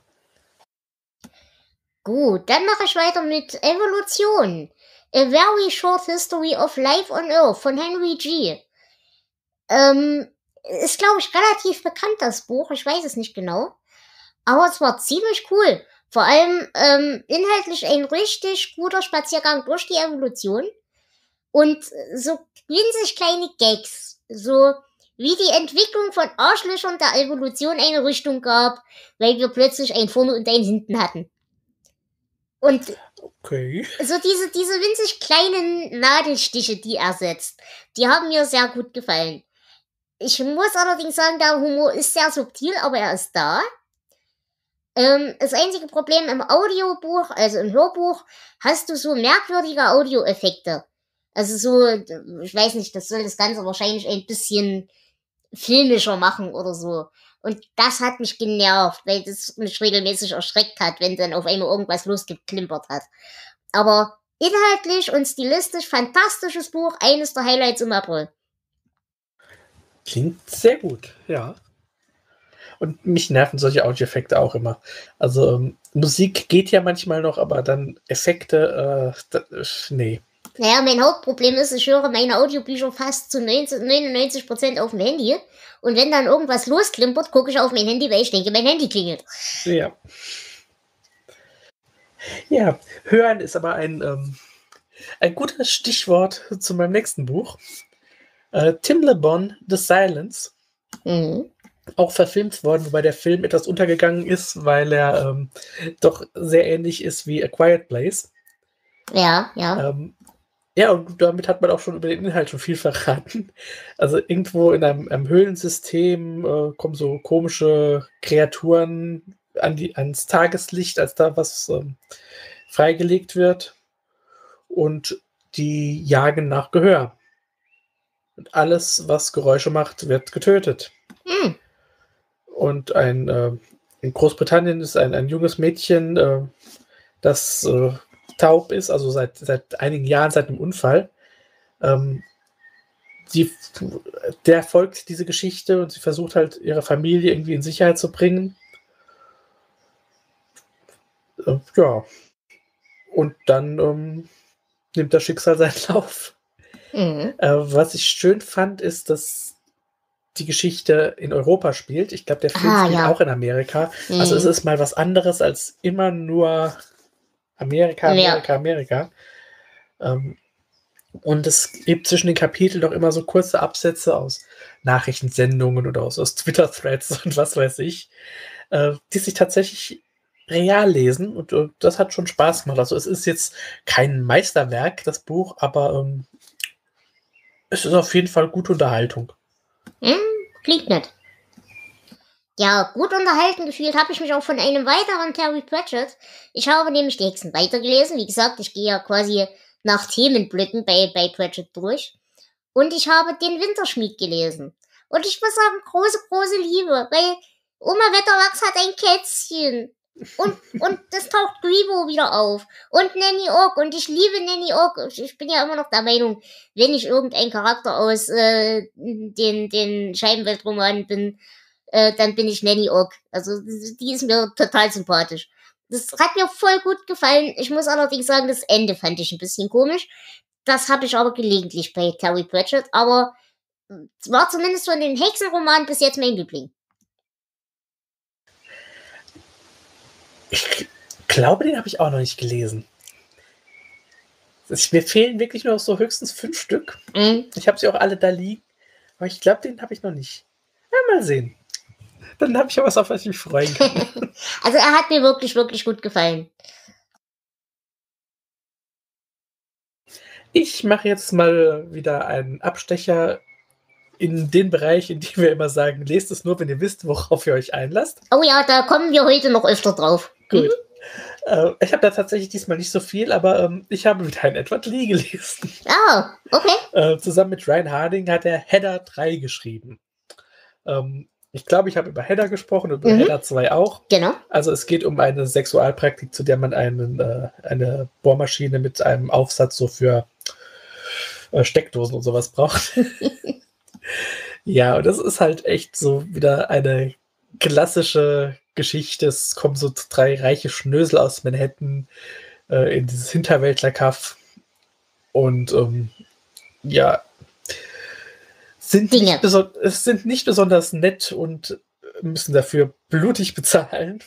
Gut, dann mache ich weiter mit Evolution. A Very Short History of Life on Earth von Henry G. Ähm, ist, glaube ich, relativ bekannt, das Buch. Ich weiß es nicht genau. Aber es war ziemlich cool. Vor allem ähm, inhaltlich ein richtig guter Spaziergang durch die Evolution. Und so winzig kleine Gags. So wie die Entwicklung von Arschlöchern der Evolution eine Richtung gab, weil wir plötzlich ein vorne und ein hinten hatten. Und okay. so diese, diese winzig kleinen Nadelstiche, die er setzt, die haben mir sehr gut gefallen. Ich muss allerdings sagen, der Humor ist sehr subtil, aber er ist da. Ähm, das einzige Problem im Audiobuch, also im Hörbuch, hast du so merkwürdige Audioeffekte. Also so, ich weiß nicht, das soll das Ganze wahrscheinlich ein bisschen filmischer machen oder so. Und das hat mich genervt, weil das mich regelmäßig erschreckt hat, wenn dann auf einmal irgendwas losgeklimpert hat. Aber inhaltlich und stilistisch fantastisches Buch, eines der Highlights im April. Klingt sehr gut, ja. Und mich nerven solche Audioeffekte auch immer. Also ähm, Musik geht ja manchmal noch, aber dann Effekte, äh, das, nee. Naja, mein Hauptproblem ist, ich höre meine Audiobücher fast zu neunundneunzig Prozent auf dem Handy. Und wenn dann irgendwas losklimpert, gucke ich auf mein Handy, weil ich denke, mein Handy klingelt. Ja. Ja, hören ist aber ein, ähm, ein gutes Stichwort zu meinem nächsten Buch. Äh, Tim Le Bon, The Silence. Mhm. Auch verfilmt worden, wobei der Film etwas untergegangen ist, weil er ähm, doch sehr ähnlich ist wie A Quiet Place. Ja, ja. Ähm, ja, und damit hat man auch schon über den Inhalt schon viel verraten. Also irgendwo in einem, einem Höhlensystem äh, kommen so komische Kreaturen an die, ans Tageslicht, als da was ähm, freigelegt wird. Und die jagen nach Gehör. Und alles, was Geräusche macht, wird getötet. Mhm. Und ein, äh, in Großbritannien ist ein, ein junges Mädchen, äh, das äh, taub ist, also seit, seit einigen Jahren, seit einem Unfall. Ähm, die, der folgt diese Geschichte und sie versucht halt, ihre Familie irgendwie in Sicherheit zu bringen. Äh, ja. Und dann ähm, nimmt das Schicksal seinen Lauf. Mhm. Äh, was ich schön fand, ist, dass die Geschichte in Europa spielt. Ich glaube, der Film Ah, spielt ja. auch in Amerika. Mhm. Also es ist mal was anderes als immer nur Amerika, Amerika, Ja. Amerika. Ähm, und es gibt zwischen den Kapiteln doch immer so kurze Absätze aus Nachrichtensendungen oder aus, aus Twitter-Threads und was weiß ich, äh, die sich tatsächlich real lesen. Und äh, das hat schon Spaß gemacht. Also es ist jetzt kein Meisterwerk, das Buch, aber ähm, es ist auf jeden Fall gute Unterhaltung. Hm, klingt nett. Ja, gut unterhalten gefühlt habe ich mich auch von einem weiteren Terry Pratchett. Ich habe nämlich die Hexen weitergelesen. Wie gesagt, ich gehe ja quasi nach Themenblöcken bei, bei Pratchett durch. Und ich habe den Winterschmied gelesen. Und ich muss sagen, große, große Liebe, weil Oma Wetterwachs hat ein Kätzchen. Und, und das taucht Gribo wieder auf. Und Nanny Ogg. Und ich liebe Nanny Ogg. Ich bin ja immer noch der Meinung, wenn ich irgendein Charakter aus äh, den, den Scheibenweltromanen bin, äh, dann bin ich Nanny Ogg. Also die ist mir total sympathisch. Das hat mir voll gut gefallen. Ich muss allerdings sagen, das Ende fand ich ein bisschen komisch. Das habe ich aber gelegentlich bei Terry Pratchett. Aber es war zumindest von den Hexenromanen bis jetzt mein Liebling. Ich glaube, den habe ich auch noch nicht gelesen. Mir fehlen wirklich nur noch so höchstens fünf Stück. Mhm. Ich habe sie auch alle da liegen. Aber ich glaube, den habe ich noch nicht. Ja, mal sehen. Dann habe ich ja was, auf was ich mich freuen kann. Also er hat mir wirklich, wirklich gut gefallen. Ich mache jetzt mal wieder einen Abstecher in den Bereich, in dem wir immer sagen, lest es nur, wenn ihr wisst, worauf ihr euch einlasst. Oh ja, da kommen wir heute noch öfter drauf. Gut. Mhm. Äh, ich habe da tatsächlich diesmal nicht so viel, aber ähm, ich habe wieder ein Edward Lee gelesen. Ah, okay. Äh, zusammen mit Ryan Harding hat er Heather drei geschrieben. Ähm, ich glaube, ich habe über Heather gesprochen und über Mhm. Heather zwei auch. Genau. Also es geht um eine Sexualpraktik, zu der man einen, äh, eine Bohrmaschine mit einem Aufsatz so für äh, Steckdosen und sowas braucht. Ja, und das ist halt echt so wieder eine klassische Geschichte. Es kommen so drei reiche Schnösel aus Manhattan äh, in dieses Hinterwäldlerkaff und ähm, ja, sind Dinge. nicht, beso- es sind nicht besonders nett und müssen dafür blutig bezahlen.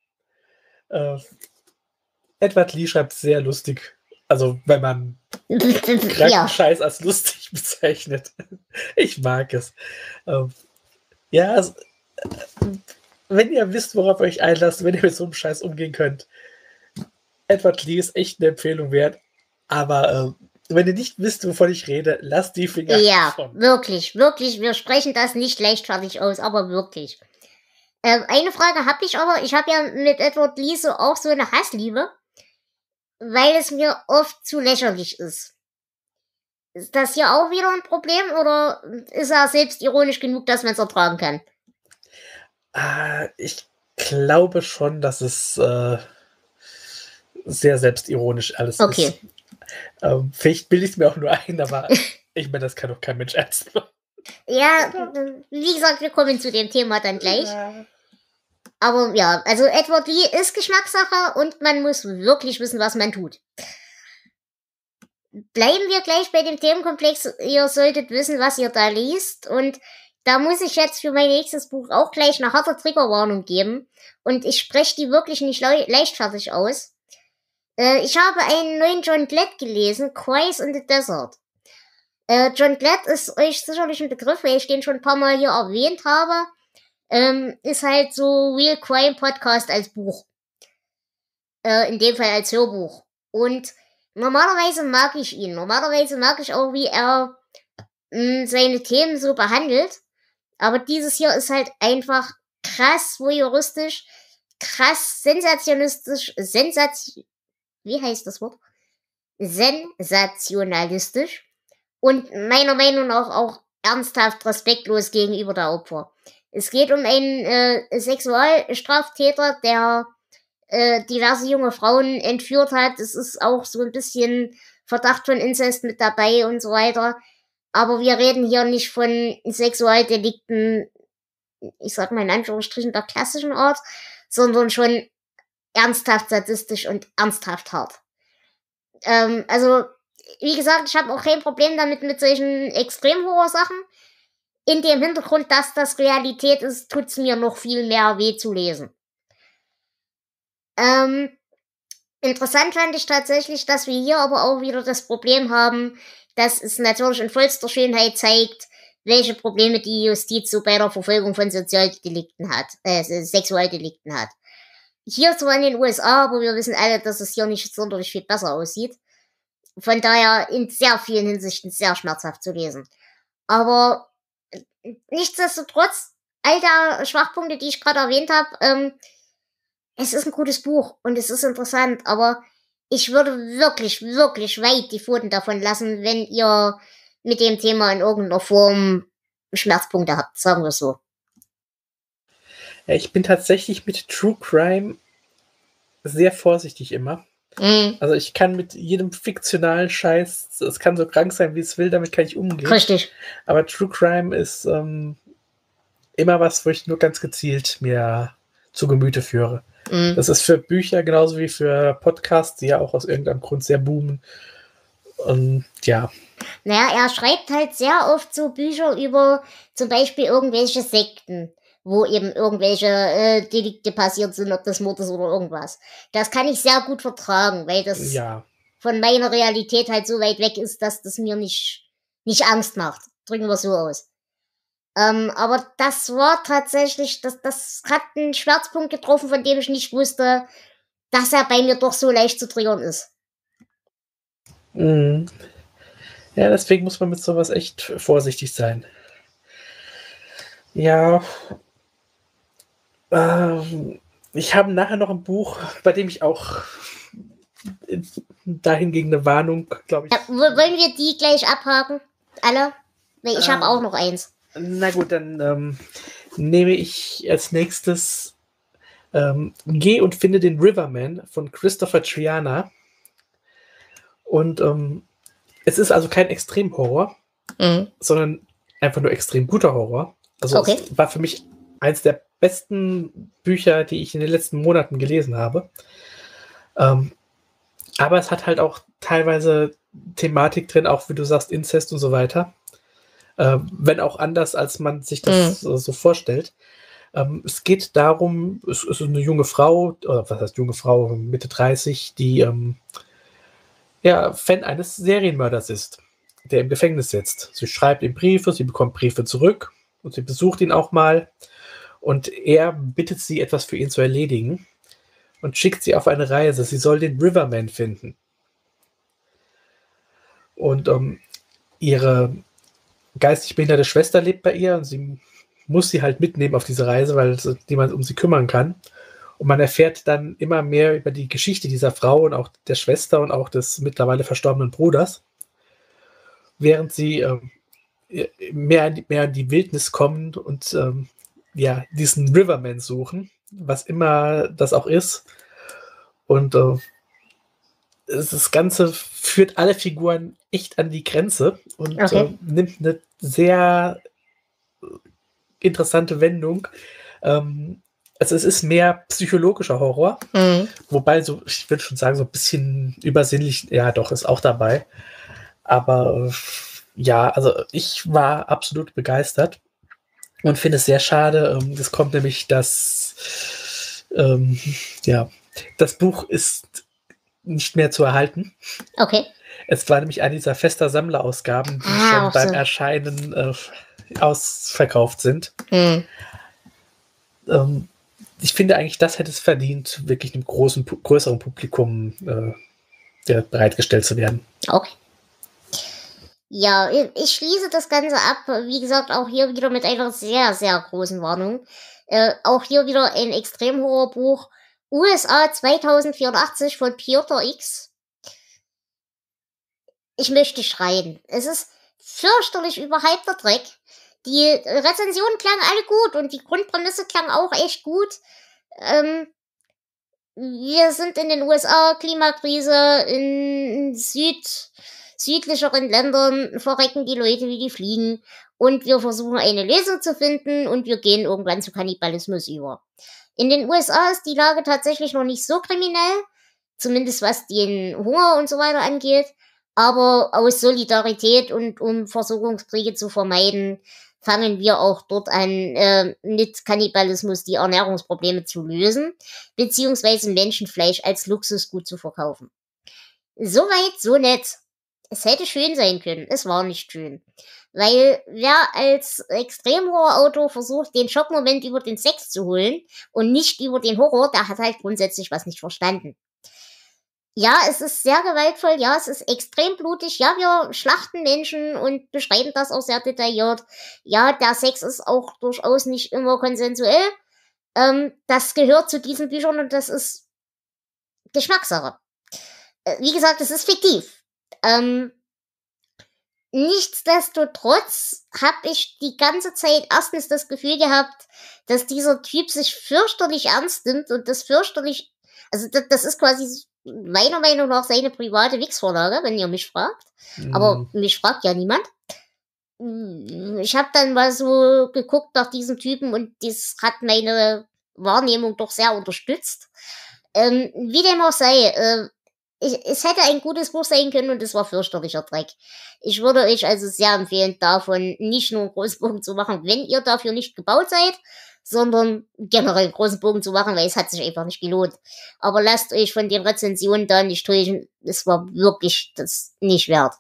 Äh, Edward Lee schreibt sehr lustig. Also, wenn man kranken Ja. Scheiß als lustig bezeichnet. Ich mag es. Ähm, ja, also, äh, wenn ihr wisst, worauf ihr euch einlasst, wenn ihr mit so einem Scheiß umgehen könnt, Edward Lee ist echt eine Empfehlung wert. Aber äh, wenn ihr nicht wisst, wovon ich rede, lasst die Finger Ja, davon. wirklich, wirklich. Wir sprechen das nicht leichtfertig aus, aber wirklich. Ähm, eine Frage habe ich aber. Ich habe ja mit Edward Lee so auch so eine Hassliebe, weil es mir oft zu lächerlich ist. Ist das hier auch wieder ein Problem oder ist er selbstironisch genug, dass man es ertragen kann? Ah, ich glaube schon, dass es äh, sehr selbstironisch alles Okay. ist. Ähm, vielleicht bilde ich es mir auch nur ein, aber ich meine, das kann doch kein Mensch ernst machen. Ja, wie gesagt, wir kommen zu dem Thema dann gleich. Ja. Aber ja, also Edward Lee ist Geschmackssache und man muss wirklich wissen, was man tut. Bleiben wir gleich bei dem Themenkomplex. Ihr solltet wissen, was ihr da liest. Und da muss ich jetzt für mein nächstes Buch auch gleich eine harte Triggerwarnung geben. Und ich spreche die wirklich nicht le leichtfertig aus. Äh, ich habe einen neuen John Glatt gelesen, Cries in the Desert. Äh, John Glatt ist euch sicherlich ein Begriff, weil ich den schon ein paar Mal hier erwähnt habe. Ähm, ist halt so Real Crime Podcast als Buch. Äh, in dem Fall als Hörbuch. Und normalerweise mag ich ihn. Normalerweise mag ich auch, wie er mh, seine Themen so behandelt. Aber dieses hier ist halt einfach krass voyeuristisch, krass sensationistisch, sensation... Wie heißt das Wort? Sensationalistisch. Und meiner Meinung nach auch ernsthaft respektlos gegenüber der Opfer. Es geht um einen äh, Sexualstraftäter, der äh, diverse junge Frauen entführt hat. Es ist auch so ein bisschen Verdacht von Inzest mit dabei und so weiter. Aber wir reden hier nicht von Sexualdelikten, ich sag mal in Anführungsstrichen der klassischen Art, sondern schon ernsthaft sadistisch und ernsthaft hart. Ähm, also, wie gesagt, ich habe auch kein Problem damit mit solchen Extremhorror-Sachen. In dem Hintergrund, dass das Realität ist, tut's mir noch viel mehr weh zu lesen. Ähm, interessant fand ich tatsächlich, dass wir hier aber auch wieder das Problem haben, dass es natürlich in vollster Schönheit zeigt, welche Probleme die Justiz so bei der Verfolgung von Sozialdelikten hat, äh, Sexualdelikten hat. Hier zwar in den U S A, aber wir wissen alle, dass es hier nicht sonderlich viel besser aussieht. Von daher in sehr vielen Hinsichten sehr schmerzhaft zu lesen. Aber nichtsdestotrotz, all der Schwachpunkte, die ich gerade erwähnt habe, ähm, es ist ein gutes Buch und es ist interessant, aber ich würde wirklich, wirklich weit die Pfoten davon lassen, wenn ihr mit dem Thema in irgendeiner Form Schmerzpunkte habt, sagen wir so. Ja, ich bin tatsächlich mit True Crime sehr vorsichtig immer. Mhm. Also ich kann mit jedem fiktionalen Scheiß, es kann so krank sein, wie es will, damit kann ich umgehen. Richtig. Aber True Crime ist ähm, immer was, wo ich nur ganz gezielt mir zu Gemüte führe. Mhm. Das ist für Bücher genauso wie für Podcasts, die ja auch aus irgendeinem Grund sehr boomen. Und ja. Naja, er schreibt halt sehr oft so Bücher über zum Beispiel irgendwelche Sekten, wo eben irgendwelche äh, Delikte passiert sind, ob das Mord ist oder irgendwas. Das kann ich sehr gut vertragen, weil das ja. von meiner Realität halt so weit weg ist, dass das mir nicht, nicht Angst macht. Drücken wir so aus. Ähm, aber das war tatsächlich, das, das hat einen Schmerzpunkt getroffen, von dem ich nicht wusste, dass er bei mir doch so leicht zu triggern ist. Mhm. Ja, deswegen muss man mit sowas echt vorsichtig sein. Ja, ähm, ich habe nachher noch ein Buch, bei dem ich auch dahingegen eine Warnung, glaube ich. Ja, wollen wir die gleich abhaken? Alle? Weil ich ähm, habe auch noch eins. Na gut, dann ähm, nehme ich als nächstes ähm, Geh und finde den Riverman von Christopher Triana. Und ähm, es ist also kein Extremhorror, mhm. sondern einfach nur extrem guter Horror. Also okay. Es war für mich eins der besten Bücher, die ich in den letzten Monaten gelesen habe. Ähm, aber es hat halt auch teilweise Thematik drin, auch wie du sagst, Inzest und so weiter. Äh, wenn auch anders, als man sich das mhm. so, so vorstellt. Ähm, es geht darum, es ist eine junge Frau, oder was heißt junge Frau, Mitte dreißig, die ähm, ja, Fan eines Serienmörders ist, der im Gefängnis sitzt. Sie schreibt ihm Briefe, sie bekommt Briefe zurück und sie besucht ihn auch mal. Und er bittet sie, etwas für ihn zu erledigen und schickt sie auf eine Reise. Sie soll den Riverman finden. Und ähm, ihre geistig behinderte Schwester lebt bei ihr und sie muss sie halt mitnehmen auf diese Reise, weil niemand um sie kümmern kann. Und man erfährt dann immer mehr über die Geschichte dieser Frau und auch der Schwester und auch des mittlerweile verstorbenen Bruders, während sie ähm, mehr, mehr in die Wildnis kommen und ähm, ja, diesen Riverman suchen, was immer das auch ist. Und äh, das Ganze führt alle Figuren echt an die Grenze und okay. äh, nimmt eine sehr interessante Wendung. Ähm, also es ist mehr psychologischer Horror, mhm. wobei so, ich würde schon sagen, so ein bisschen übersinnlich, ja doch, ist auch dabei. Aber äh, ja, also ich war absolut begeistert und finde es sehr schade. Ähm, es kommt nämlich, dass ähm, ja, das Buch ist nicht mehr zu erhalten. Okay. Es war nämlich eine dieser fester Sammlerausgaben, die ah, schon beim so. Erscheinen äh, ausverkauft sind. Mhm. Ähm, ich finde eigentlich, das hätte es verdient, wirklich einem großen, größeren Publikum äh, ja, bereitgestellt zu werden. Okay. Ja, ich schließe das Ganze ab. Wie gesagt, auch hier wieder mit einer sehr, sehr großen Warnung. Äh, auch hier wieder ein Extremhorrorbuch. U S A zweitausendvierundachtzig von Piotr X. Ich möchte schreien. Es ist fürchterlich überhypter Dreck. Die Rezensionen klangen alle gut und die Grundprämisse klang auch echt gut. Ähm, wir sind in den U S A, Klimakrise, in Süd, südlicheren Ländern verrecken die Leute wie die Fliegen und wir versuchen eine Lösung zu finden und wir gehen irgendwann zu Kannibalismus über. In den U S A ist die Lage tatsächlich noch nicht so kriminell, zumindest was den Hunger und so weiter angeht, aber aus Solidarität und um Versorgungskriege zu vermeiden, fangen wir auch dort an, äh, mit Kannibalismus die Ernährungsprobleme zu lösen, beziehungsweise Menschenfleisch als Luxusgut zu verkaufen. Soweit, so nett. Es hätte schön sein können, es war nicht schön. Weil wer als Extremhorror-Autor versucht, den Schockmoment über den Sex zu holen und nicht über den Horror, der hat halt grundsätzlich was nicht verstanden. Ja, es ist sehr gewaltvoll, ja, es ist extrem blutig, ja, wir schlachten Menschen und beschreiben das auch sehr detailliert. Ja, der Sex ist auch durchaus nicht immer konsensuell. Ähm, das gehört zu diesen Büchern und das ist Geschmackssache. Äh, wie gesagt, es ist fiktiv. Ähm, nichtsdestotrotz habe ich die ganze Zeit erstens das Gefühl gehabt, dass dieser Typ sich fürchterlich ernst nimmt und das fürchterlich, also das, das ist quasi meiner Meinung nach seine private Wix-Vorlage, wenn ihr mich fragt. Mm. Aber mich fragt ja niemand. Ich habe dann mal so geguckt nach diesem Typen und das hat meine Wahrnehmung doch sehr unterstützt. Ähm, wie dem auch sei, äh, ich, es hätte ein gutes Buch sein können und es war fürchterlicher Dreck. Ich würde euch also sehr empfehlen, davon nicht nur einen großen Bogen zu machen, wenn ihr dafür nicht gebaut seid, sondern generell einen großen Bogen zu machen, weil es hat sich einfach nicht gelohnt. Aber lasst euch von den Rezensionen da nicht täuschen, es war wirklich das nicht wert.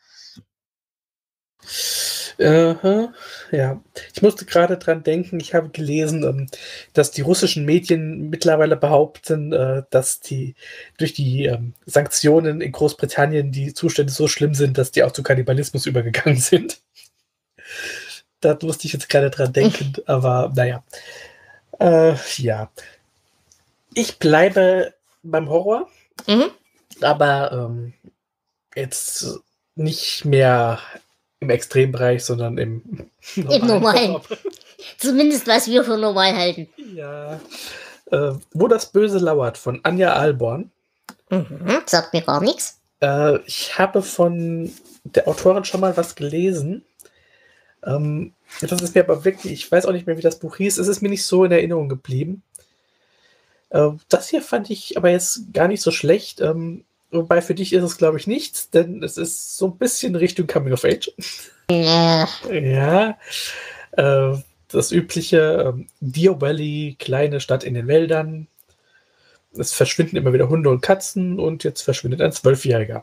Uh-huh. Ja, ich musste gerade dran denken, ich habe gelesen, dass die russischen Medien mittlerweile behaupten, dass die durch die Sanktionen in Großbritannien die Zustände so schlimm sind, dass die auch zu Kannibalismus übergegangen sind. Da musste ich jetzt gerade dran denken, aber naja. Äh, ja. Ich bleibe beim Horror, mhm. aber ähm, jetzt nicht mehr im Extrembereich, sondern im normalen. Im normalen. Zumindest was wir für normal halten. Ja. Äh, Wo das Böse lauert von Anja Ahlborn. Mhm, sagt mir gar nichts. Äh, ich habe von der Autorin schon mal was gelesen. Ähm, das ist mir aber wirklich, ich weiß auch nicht mehr, wie das Buch hieß. Es ist mir nicht so in Erinnerung geblieben. Äh, das hier fand ich aber jetzt gar nicht so schlecht. Ähm, wobei für dich ist es, glaube ich, nichts, denn es ist so ein bisschen Richtung Coming of Age. Ja. Ja. Äh, das übliche ähm, Deer Valley, kleine Stadt in den Wäldern. Es verschwinden immer wieder Hunde und Katzen und jetzt verschwindet ein Zwölfjähriger.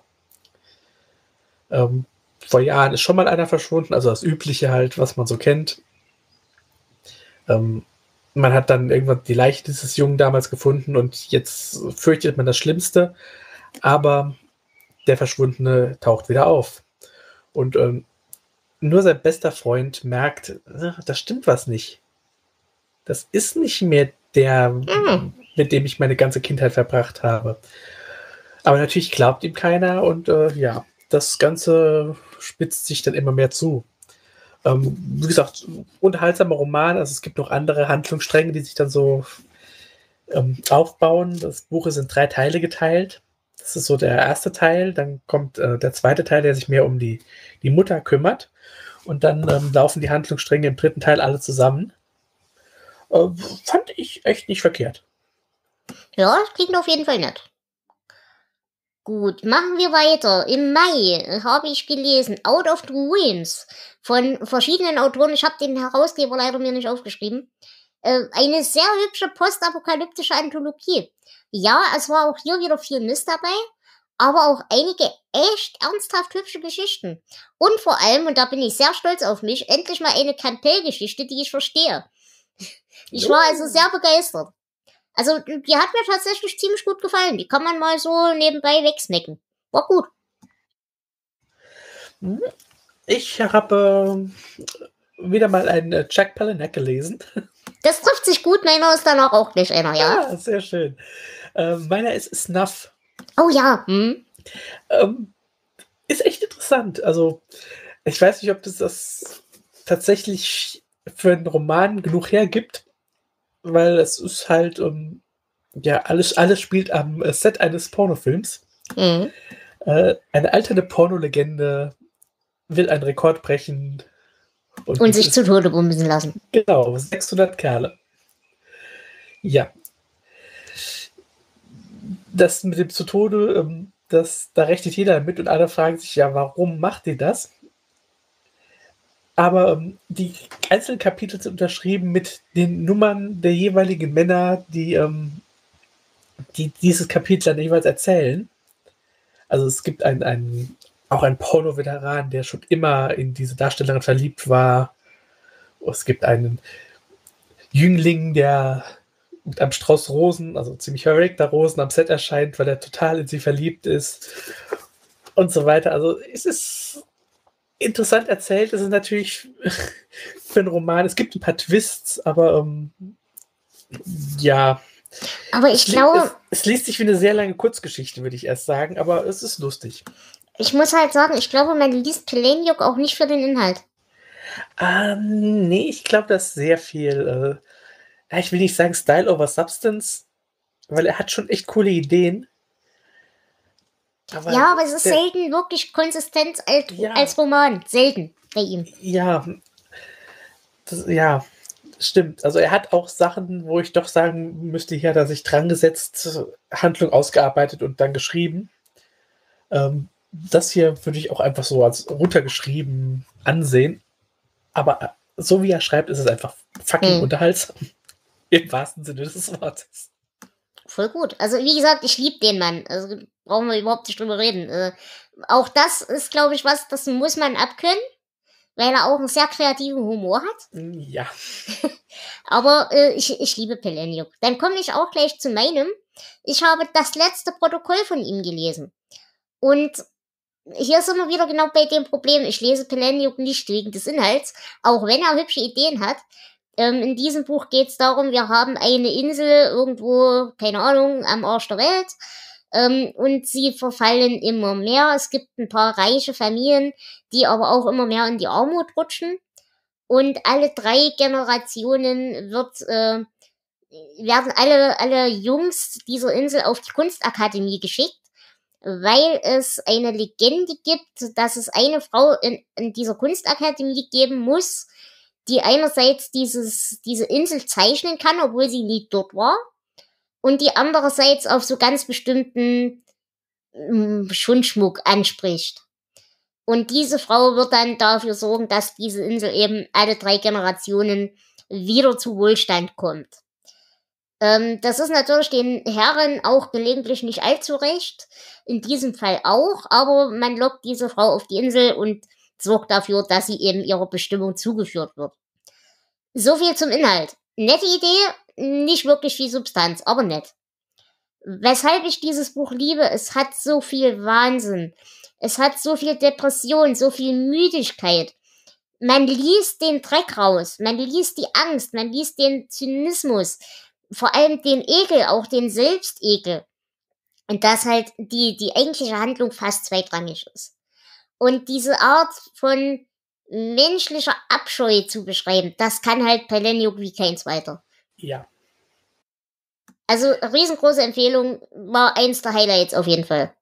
Ähm, vor Jahren ist schon mal einer verschwunden, also das Übliche halt, was man so kennt. Ähm, man hat dann irgendwann die Leiche dieses Jungen damals gefunden und jetzt fürchtet man das Schlimmste, aber der Verschwundene taucht wieder auf. Und ähm, nur sein bester Freund merkt, da stimmt was nicht. Das ist nicht mehr der, mhm. mit dem ich meine ganze Kindheit verbracht habe. Aber natürlich glaubt ihm keiner und äh, ja, das Ganze spitzt sich dann immer mehr zu. Ähm, wie gesagt, unterhaltsamer Roman, also es gibt noch andere Handlungsstränge, die sich dann so ähm, aufbauen. Das Buch ist in drei Teile geteilt. Das ist so der erste Teil, dann kommt äh, der zweite Teil, der sich mehr um die, die Mutter kümmert und dann ähm, laufen die Handlungsstränge im dritten Teil alle zusammen. Äh, fand ich echt nicht verkehrt. Ja, das klingt auf jeden Fall nett. Gut, machen wir weiter. Im Mai habe ich gelesen Out of the Ruins von verschiedenen Autoren. Ich habe den Herausgeber leider mir nicht aufgeschrieben. Äh, eine sehr hübsche postapokalyptische Anthologie. Ja, es war auch hier wieder viel Mist dabei, aber auch einige echt ernsthaft hübsche Geschichten. Und vor allem, und da bin ich sehr stolz auf mich, endlich mal eine Campbell-Geschichte, die ich verstehe. Ich war also sehr begeistert. Also, die hat mir tatsächlich ziemlich gut gefallen. Die kann man mal so nebenbei wegsnacken. War gut. Ich habe äh, wieder mal einen Jack Palahniuk gelesen. Das trifft sich gut. Meiner ist danach auch gleich einer, ja? Ja, sehr schön. Äh, meiner ist Snuff. Oh ja. Hm. Ähm, ist echt interessant. Also, ich weiß nicht, ob das das tatsächlich für einen Roman genug hergibt, weil es ist halt um, ja, alles, alles spielt am äh, Set eines Pornofilms. Mhm. Äh, eine alternde Pornolegende will einen Rekord brechen. Und, und sich ist, zu Tode bumsen lassen. Genau, sechshundert Kerle. Ja. Das mit dem zu Tode, ähm, das, da rechnet jeder mit und alle fragen sich, ja, warum macht ihr das? Aber ähm, die einzelnen Kapitel sind unterschrieben mit den Nummern der jeweiligen Männer, die, ähm, die dieses Kapitel dann jeweils erzählen. Also es gibt einen, einen, auch einen Porno-Veteran, der schon immer in diese Darstellerin verliebt war. Es gibt einen Jüngling, der mit einem Strauß Rosen, also ziemlich verrückter Rosen am Set erscheint, weil er total in sie verliebt ist und so weiter. Also es ist interessant erzählt. Es ist natürlich für einen Roman, es gibt ein paar Twists, aber ähm, ja. Aber ich es, glaube... Es, es liest sich wie eine sehr lange Kurzgeschichte, würde ich erst sagen, aber es ist lustig. Ich muss halt sagen, ich glaube, man liest Peleniuk auch nicht für den Inhalt. Ähm, nee, ich glaube, das ist sehr viel, äh, ich will nicht sagen Style over Substance, weil er hat schon echt coole Ideen. Aber ja, aber es ist der, selten wirklich Konsistenz als, ja, als Roman. Selten bei ihm. Ja, das, ja, stimmt. Also er hat auch Sachen, wo ich doch sagen müsste, hier hat er sich dran gesetzt, Handlung ausgearbeitet und dann geschrieben. Ähm, das hier würde ich auch einfach so als runtergeschrieben ansehen. Aber so wie er schreibt, ist es einfach fucking hm. unterhaltsam. Im wahrsten Sinne des Wortes. Voll gut. Also wie gesagt, ich liebe den Mann. Also brauchen wir überhaupt nicht drüber reden. Äh, auch das ist, glaube ich, was, das muss man abkönnen, weil er auch einen sehr kreativen Humor hat. Ja. Aber äh, ich, ich liebe Peleniuk. Dann komme ich auch gleich zu meinem. Ich habe das letzte Protokoll von ihm gelesen. Und hier sind wir wieder genau bei dem Problem. Ich lese Peleniuk nicht wegen des Inhalts, auch wenn er hübsche Ideen hat. Ähm, in diesem Buch geht es darum, wir haben eine Insel irgendwo, keine Ahnung, am Arsch der Welt. Ähm, und sie verfallen immer mehr. Es gibt ein paar reiche Familien, die aber auch immer mehr in die Armut rutschen. Und alle drei Generationen wird, äh, werden alle, alle Jungs dieser Insel auf die Kunstakademie geschickt, weil es eine Legende gibt, dass es eine Frau in, in dieser Kunstakademie geben muss, die einerseits dieses, diese Insel zeichnen kann, obwohl sie nie dort war, und die andererseits auf so ganz bestimmten ähm, Schundschmuck anspricht. Und diese Frau wird dann dafür sorgen, dass diese Insel eben alle drei Generationen wieder zu Wohlstand kommt. Ähm, das ist natürlich den Herren auch gelegentlich nicht allzu recht, in diesem Fall auch, aber man lockt diese Frau auf die Insel und sorgt dafür, dass sie eben ihrer Bestimmung zugeführt wird. So viel zum Inhalt. Nette Idee, nicht wirklich viel Substanz, aber nett. Weshalb ich dieses Buch liebe, es hat so viel Wahnsinn. Es hat so viel Depression, so viel Müdigkeit. Man liest den Dreck raus, man liest die Angst, man liest den Zynismus, vor allem den Ekel, auch den Selbstekel. Und dass halt die, die eigentliche Handlung fast zweitrangig ist. Und diese Art von menschlicher Abscheu zu beschreiben, das kann halt Peleniuk wie kein zweiter. Ja. Also riesengroße Empfehlung, war eins der Highlights auf jeden Fall.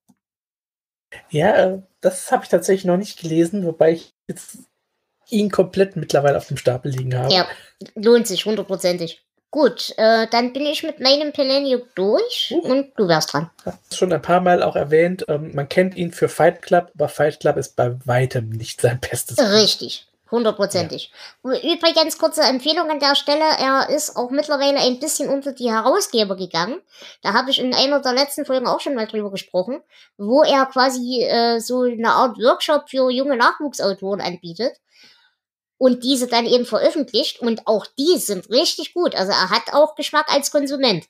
Ja, das habe ich tatsächlich noch nicht gelesen, wobei ich jetzt ihn komplett mittlerweile auf dem Stapel liegen habe. Ja, lohnt sich, hundertprozentig. Gut, äh, dann bin ich mit meinem Peleniuk durch uh, und du wärst dran. Hast schon ein paar Mal auch erwähnt, ähm, man kennt ihn für Fight Club, aber Fight Club ist bei weitem nicht sein bestes Buch. Richtig, hundertprozentig. Ja. Übrigens, kurze Empfehlung an der Stelle, er ist auch mittlerweile ein bisschen unter die Herausgeber gegangen. Da habe ich in einer der letzten Folgen auch schon mal drüber gesprochen, wo er quasi äh, so eine Art Workshop für junge Nachwuchsautoren anbietet. Und diese dann eben veröffentlicht. Und auch die sind richtig gut. Also er hat auch Geschmack als Konsument.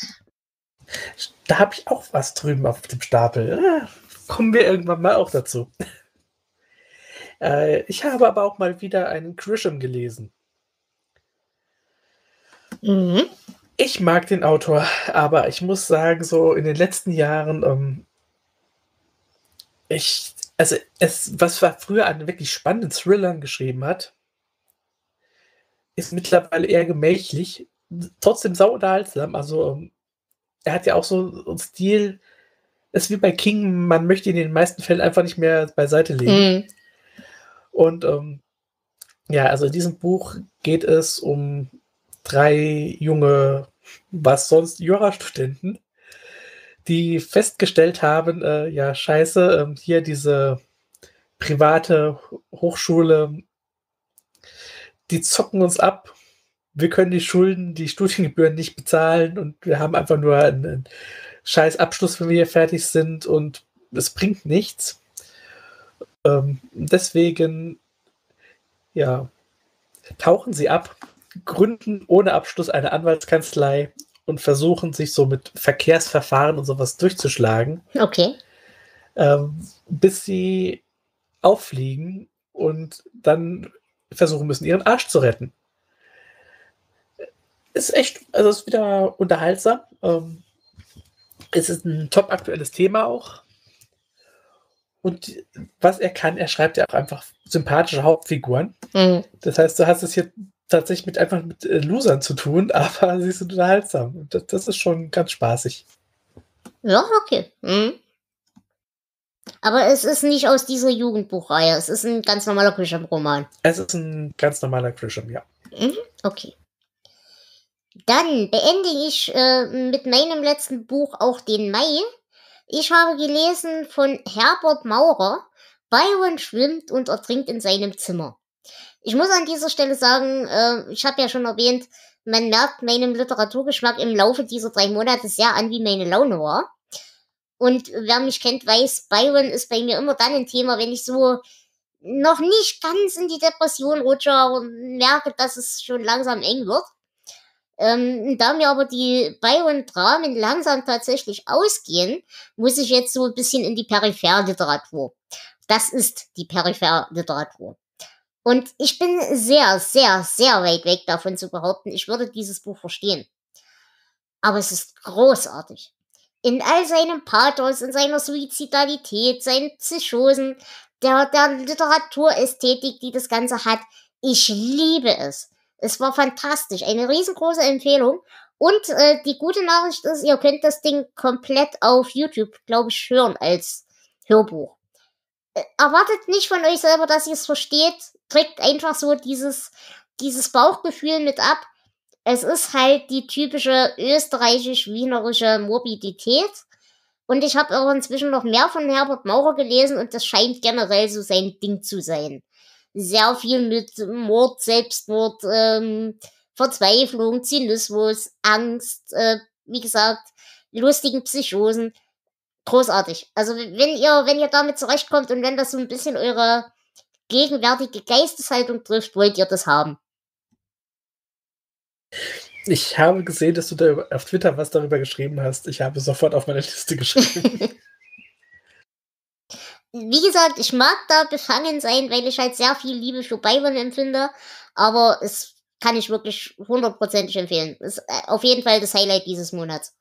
Da habe ich auch was drüben auf dem Stapel. Ja, kommen wir irgendwann mal auch dazu. äh, ich habe aber auch mal wieder einen Grisham gelesen. Mhm. Ich mag den Autor, aber ich muss sagen, so in den letzten Jahren, ähm, ich, also es, was er früher an wirklich spannenden Thrillern geschrieben hat, ist mittlerweile eher gemächlich, trotzdem sauunterhaltsam. Also er hat ja auch so einen Stil, ist wie bei King, man möchte ihn in den meisten Fällen einfach nicht mehr beiseite legen. Mhm. Und ähm, ja, also in diesem Buch geht es um drei junge, was sonst, Jurastudenten, die festgestellt haben, äh, ja, scheiße, ähm, hier diese private Hochschule, die zocken uns ab. Wir können die Schulden, die Studiengebühren nicht bezahlen und wir haben einfach nur einen, einen scheiß Abschluss, wenn wir hier fertig sind und es bringt nichts. Ähm, deswegen, ja, tauchen sie ab, gründen ohne Abschluss eine Anwaltskanzlei und versuchen sich so mit Verkehrsverfahren und sowas durchzuschlagen. Okay. Ähm, bis sie auffliegen und dann versuchen müssen, ihren Arsch zu retten. Ist echt, also ist wieder unterhaltsam. Ähm, es ist ein top aktuelles Thema auch. Und was er kann, er schreibt ja auch einfach sympathische Hauptfiguren. Mhm. Das heißt, du hast es hier tatsächlich mit einfach mit äh, Losern zu tun, aber sie sind unterhaltsam. Und das, das ist schon ganz spaßig. Ja, okay. Mhm. Aber es ist nicht aus dieser Jugendbuchreihe. Es ist ein ganz normaler Grisham-Roman. Es ist ein ganz normaler Grisham, ja. Mhm. Okay. Dann beende ich äh, mit meinem letzten Buch auch den Mai. Ich habe gelesen von Herbert Maurer, Byron schwimmt und ertrinkt in seinem Zimmer. Ich muss an dieser Stelle sagen, äh, ich habe ja schon erwähnt, man merkt meinem Literaturgeschmack im Laufe dieser drei Monate sehr an, wie meine Laune war. Und wer mich kennt, weiß, Byron ist bei mir immer dann ein Thema, wenn ich so noch nicht ganz in die Depression rutsche und merke, dass es schon langsam eng wird. Ähm, da mir aber die Byron-Dramen langsam tatsächlich ausgehen, muss ich jetzt so ein bisschen in die Peripherliteratur. Das ist die Peripherliteratur. Und ich bin sehr, sehr, sehr weit weg davon zu behaupten, ich würde dieses Buch verstehen. Aber es ist großartig. In all seinem Pathos, in seiner Suizidalität, seinen Psychosen, der, der Literaturästhetik, die das Ganze hat. Ich liebe es. Es war fantastisch. Eine riesengroße Empfehlung. Und äh, die gute Nachricht ist, ihr könnt das Ding komplett auf YouTube, glaube ich, hören als Hörbuch. Äh, erwartet nicht von euch selber, dass ihr es versteht. Kriegt einfach so dieses, dieses Bauchgefühl mit ab. Es ist halt die typische österreichisch-wienerische Morbidität. Und ich habe auch inzwischen noch mehr von Herbert Maurer gelesen und das scheint generell so sein Ding zu sein. Sehr viel mit Mord, Selbstmord, ähm, Verzweiflung, Zynismus, Angst, äh, wie gesagt, lustigen Psychosen. Großartig. Also wenn ihr, wenn ihr damit zurechtkommt und wenn das so ein bisschen eure gegenwärtige Geisteshaltung trifft, wollt ihr das haben. Ich habe gesehen, dass du da auf Twitter was darüber geschrieben hast. Ich habe sofort auf meine Liste geschrieben. Wie gesagt, ich mag da befangen sein, weil ich halt sehr viel Liebe für Byron empfinde, aber es kann ich wirklich hundertprozentig empfehlen. Ist auf jeden Fall das Highlight dieses Monats.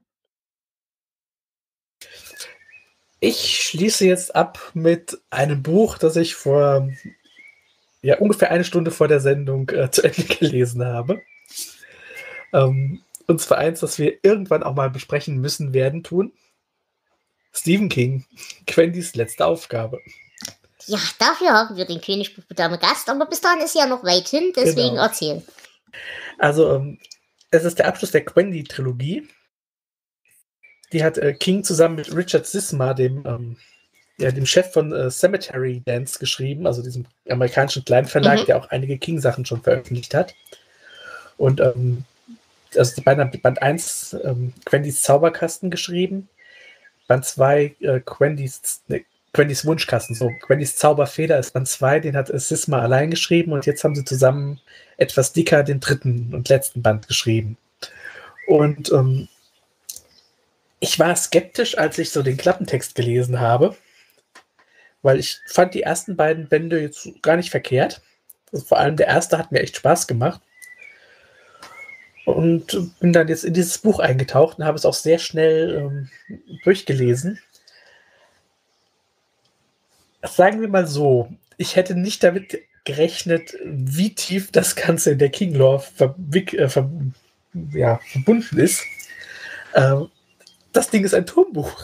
Ich schließe jetzt ab mit einem Buch, das ich vor ja, ungefähr eine Stunde vor der Sendung äh, zu Ende gelesen habe. Ähm, und zwar eins, das wir irgendwann auch mal besprechen müssen werden tun. Stephen King, Quendys letzte Aufgabe. Ja, dafür haben wir den König Dame Gast, aber bis dahin ist ja noch weit hin, deswegen genau. Erzählen. Also, ähm, es ist der Abschluss der Quendy-Trilogie. Die hat äh, King zusammen mit Richard Sisma, dem, ähm, ja, dem Chef von äh, Cemetery Dance, geschrieben, also diesem amerikanischen Kleinverlag, mhm. der auch einige King-Sachen schon veröffentlicht hat. Und ähm, also die beiden haben Band eins ähm, Quendys Zauberkasten geschrieben, Band zwei äh, Quendys, ne, Quendys Wunschkasten, so Quendys Zauberfeder ist Band zwei, den hat äh, Sisma allein geschrieben und jetzt haben sie zusammen etwas dicker den dritten und letzten Band geschrieben. Und ähm, ich war skeptisch, als ich so den Klappentext gelesen habe, weil ich fand die ersten beiden Bände jetzt gar nicht verkehrt. Also vor allem der erste hat mir echt Spaß gemacht. Und bin dann jetzt in dieses Buch eingetaucht und habe es auch sehr schnell ähm, durchgelesen. Sagen wir mal so, ich hätte nicht damit gerechnet, wie tief das Ganze in der King-Lore ver- äh, ver- ja, verbunden ist. Äh, das Ding ist ein Turmbuch.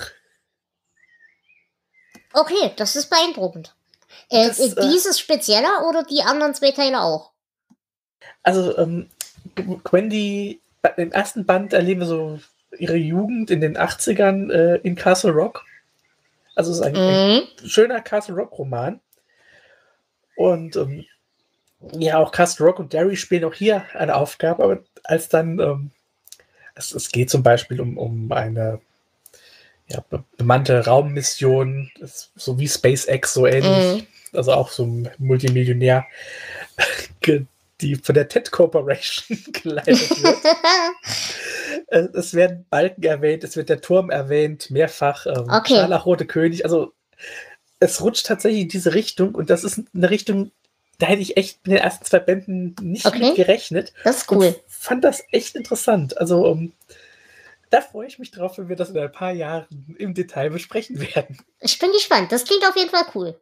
Okay, das ist beeindruckend. Äh, Das, ist äh, dieses spezieller oder die anderen zwei Teile auch? Also, ähm, Gwendy, im ersten Band erleben wir so ihre Jugend in den achtzigern äh, in Castle Rock. Also es ist ein, Mhm. ein schöner Castle Rock-Roman. Und ähm, ja, auch Castle Rock und Derry spielen auch hier eine Aufgabe, aber als dann, ähm, es, es geht zum Beispiel um, um eine ja, be- bemannte Raummission, das, so wie SpaceX, so ähnlich, Mhm. also auch so ein Multimillionär, ge- die von der Ted Corporation geleitet wird. Äh, Es werden Balken erwähnt, es wird der Turm erwähnt, mehrfach, ähm, Okay. Scharlachrote König, also es rutscht tatsächlich in diese Richtung und das ist eine Richtung, da hätte ich echt in den ersten zwei Bänden nicht Okay. mit gerechnet Das ist und cool. fand das echt interessant. Also ähm, da freue ich mich drauf, wenn wir das in ein paar Jahren im Detail besprechen werden. Ich bin gespannt. Das klingt auf jeden Fall cool.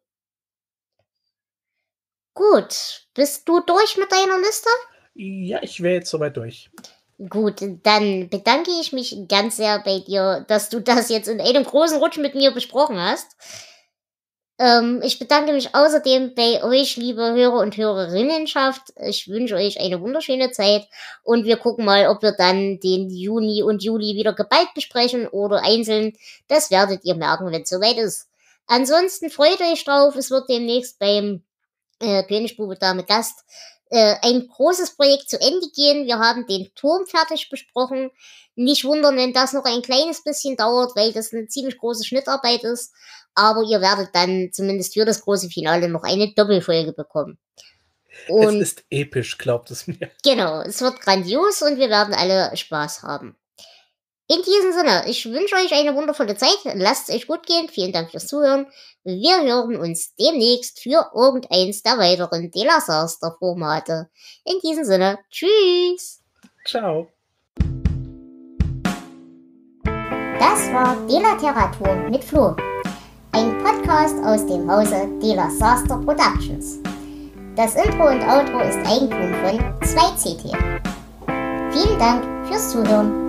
Gut. Bist du durch mit deiner Liste? Ja, ich wäre jetzt soweit durch. Gut, dann bedanke ich mich ganz sehr bei dir, dass du das jetzt in einem großen Rutsch mit mir besprochen hast. Ähm, ich bedanke mich außerdem bei euch, liebe Hörer und Hörerinnenschaft. Ich wünsche euch eine wunderschöne Zeit und wir gucken mal, ob wir dann den Juni und Juli wieder geballt besprechen oder einzeln. Das werdet ihr merken, wenn es soweit ist. Ansonsten freut euch drauf, es wird demnächst beim äh, König, Bube, Dame, Gast äh, ein großes Projekt zu Ende gehen. Wir haben den Turm fertig besprochen. Nicht wundern, wenn das noch ein kleines bisschen dauert, weil das eine ziemlich große Schnittarbeit ist. Aber ihr werdet dann zumindest für das große Finale noch eine Doppelfolge bekommen. Es Und ist episch, glaubt es mir. genau, es wird grandios und wir werden alle Spaß haben. In diesem Sinne, ich wünsche euch eine wundervolle Zeit. Lasst es euch gut gehen. Vielen Dank fürs Zuhören. Wir hören uns demnächst für irgendeins der weiteren De La Saster Formate. In diesem Sinne, tschüss. Ciao. Das war De La Literatur mit Flo. Ein Podcast aus dem Hause De La Saster Productions. Das Intro und Outro ist Eigentum von zwei C T. Vielen Dank fürs Zuhören.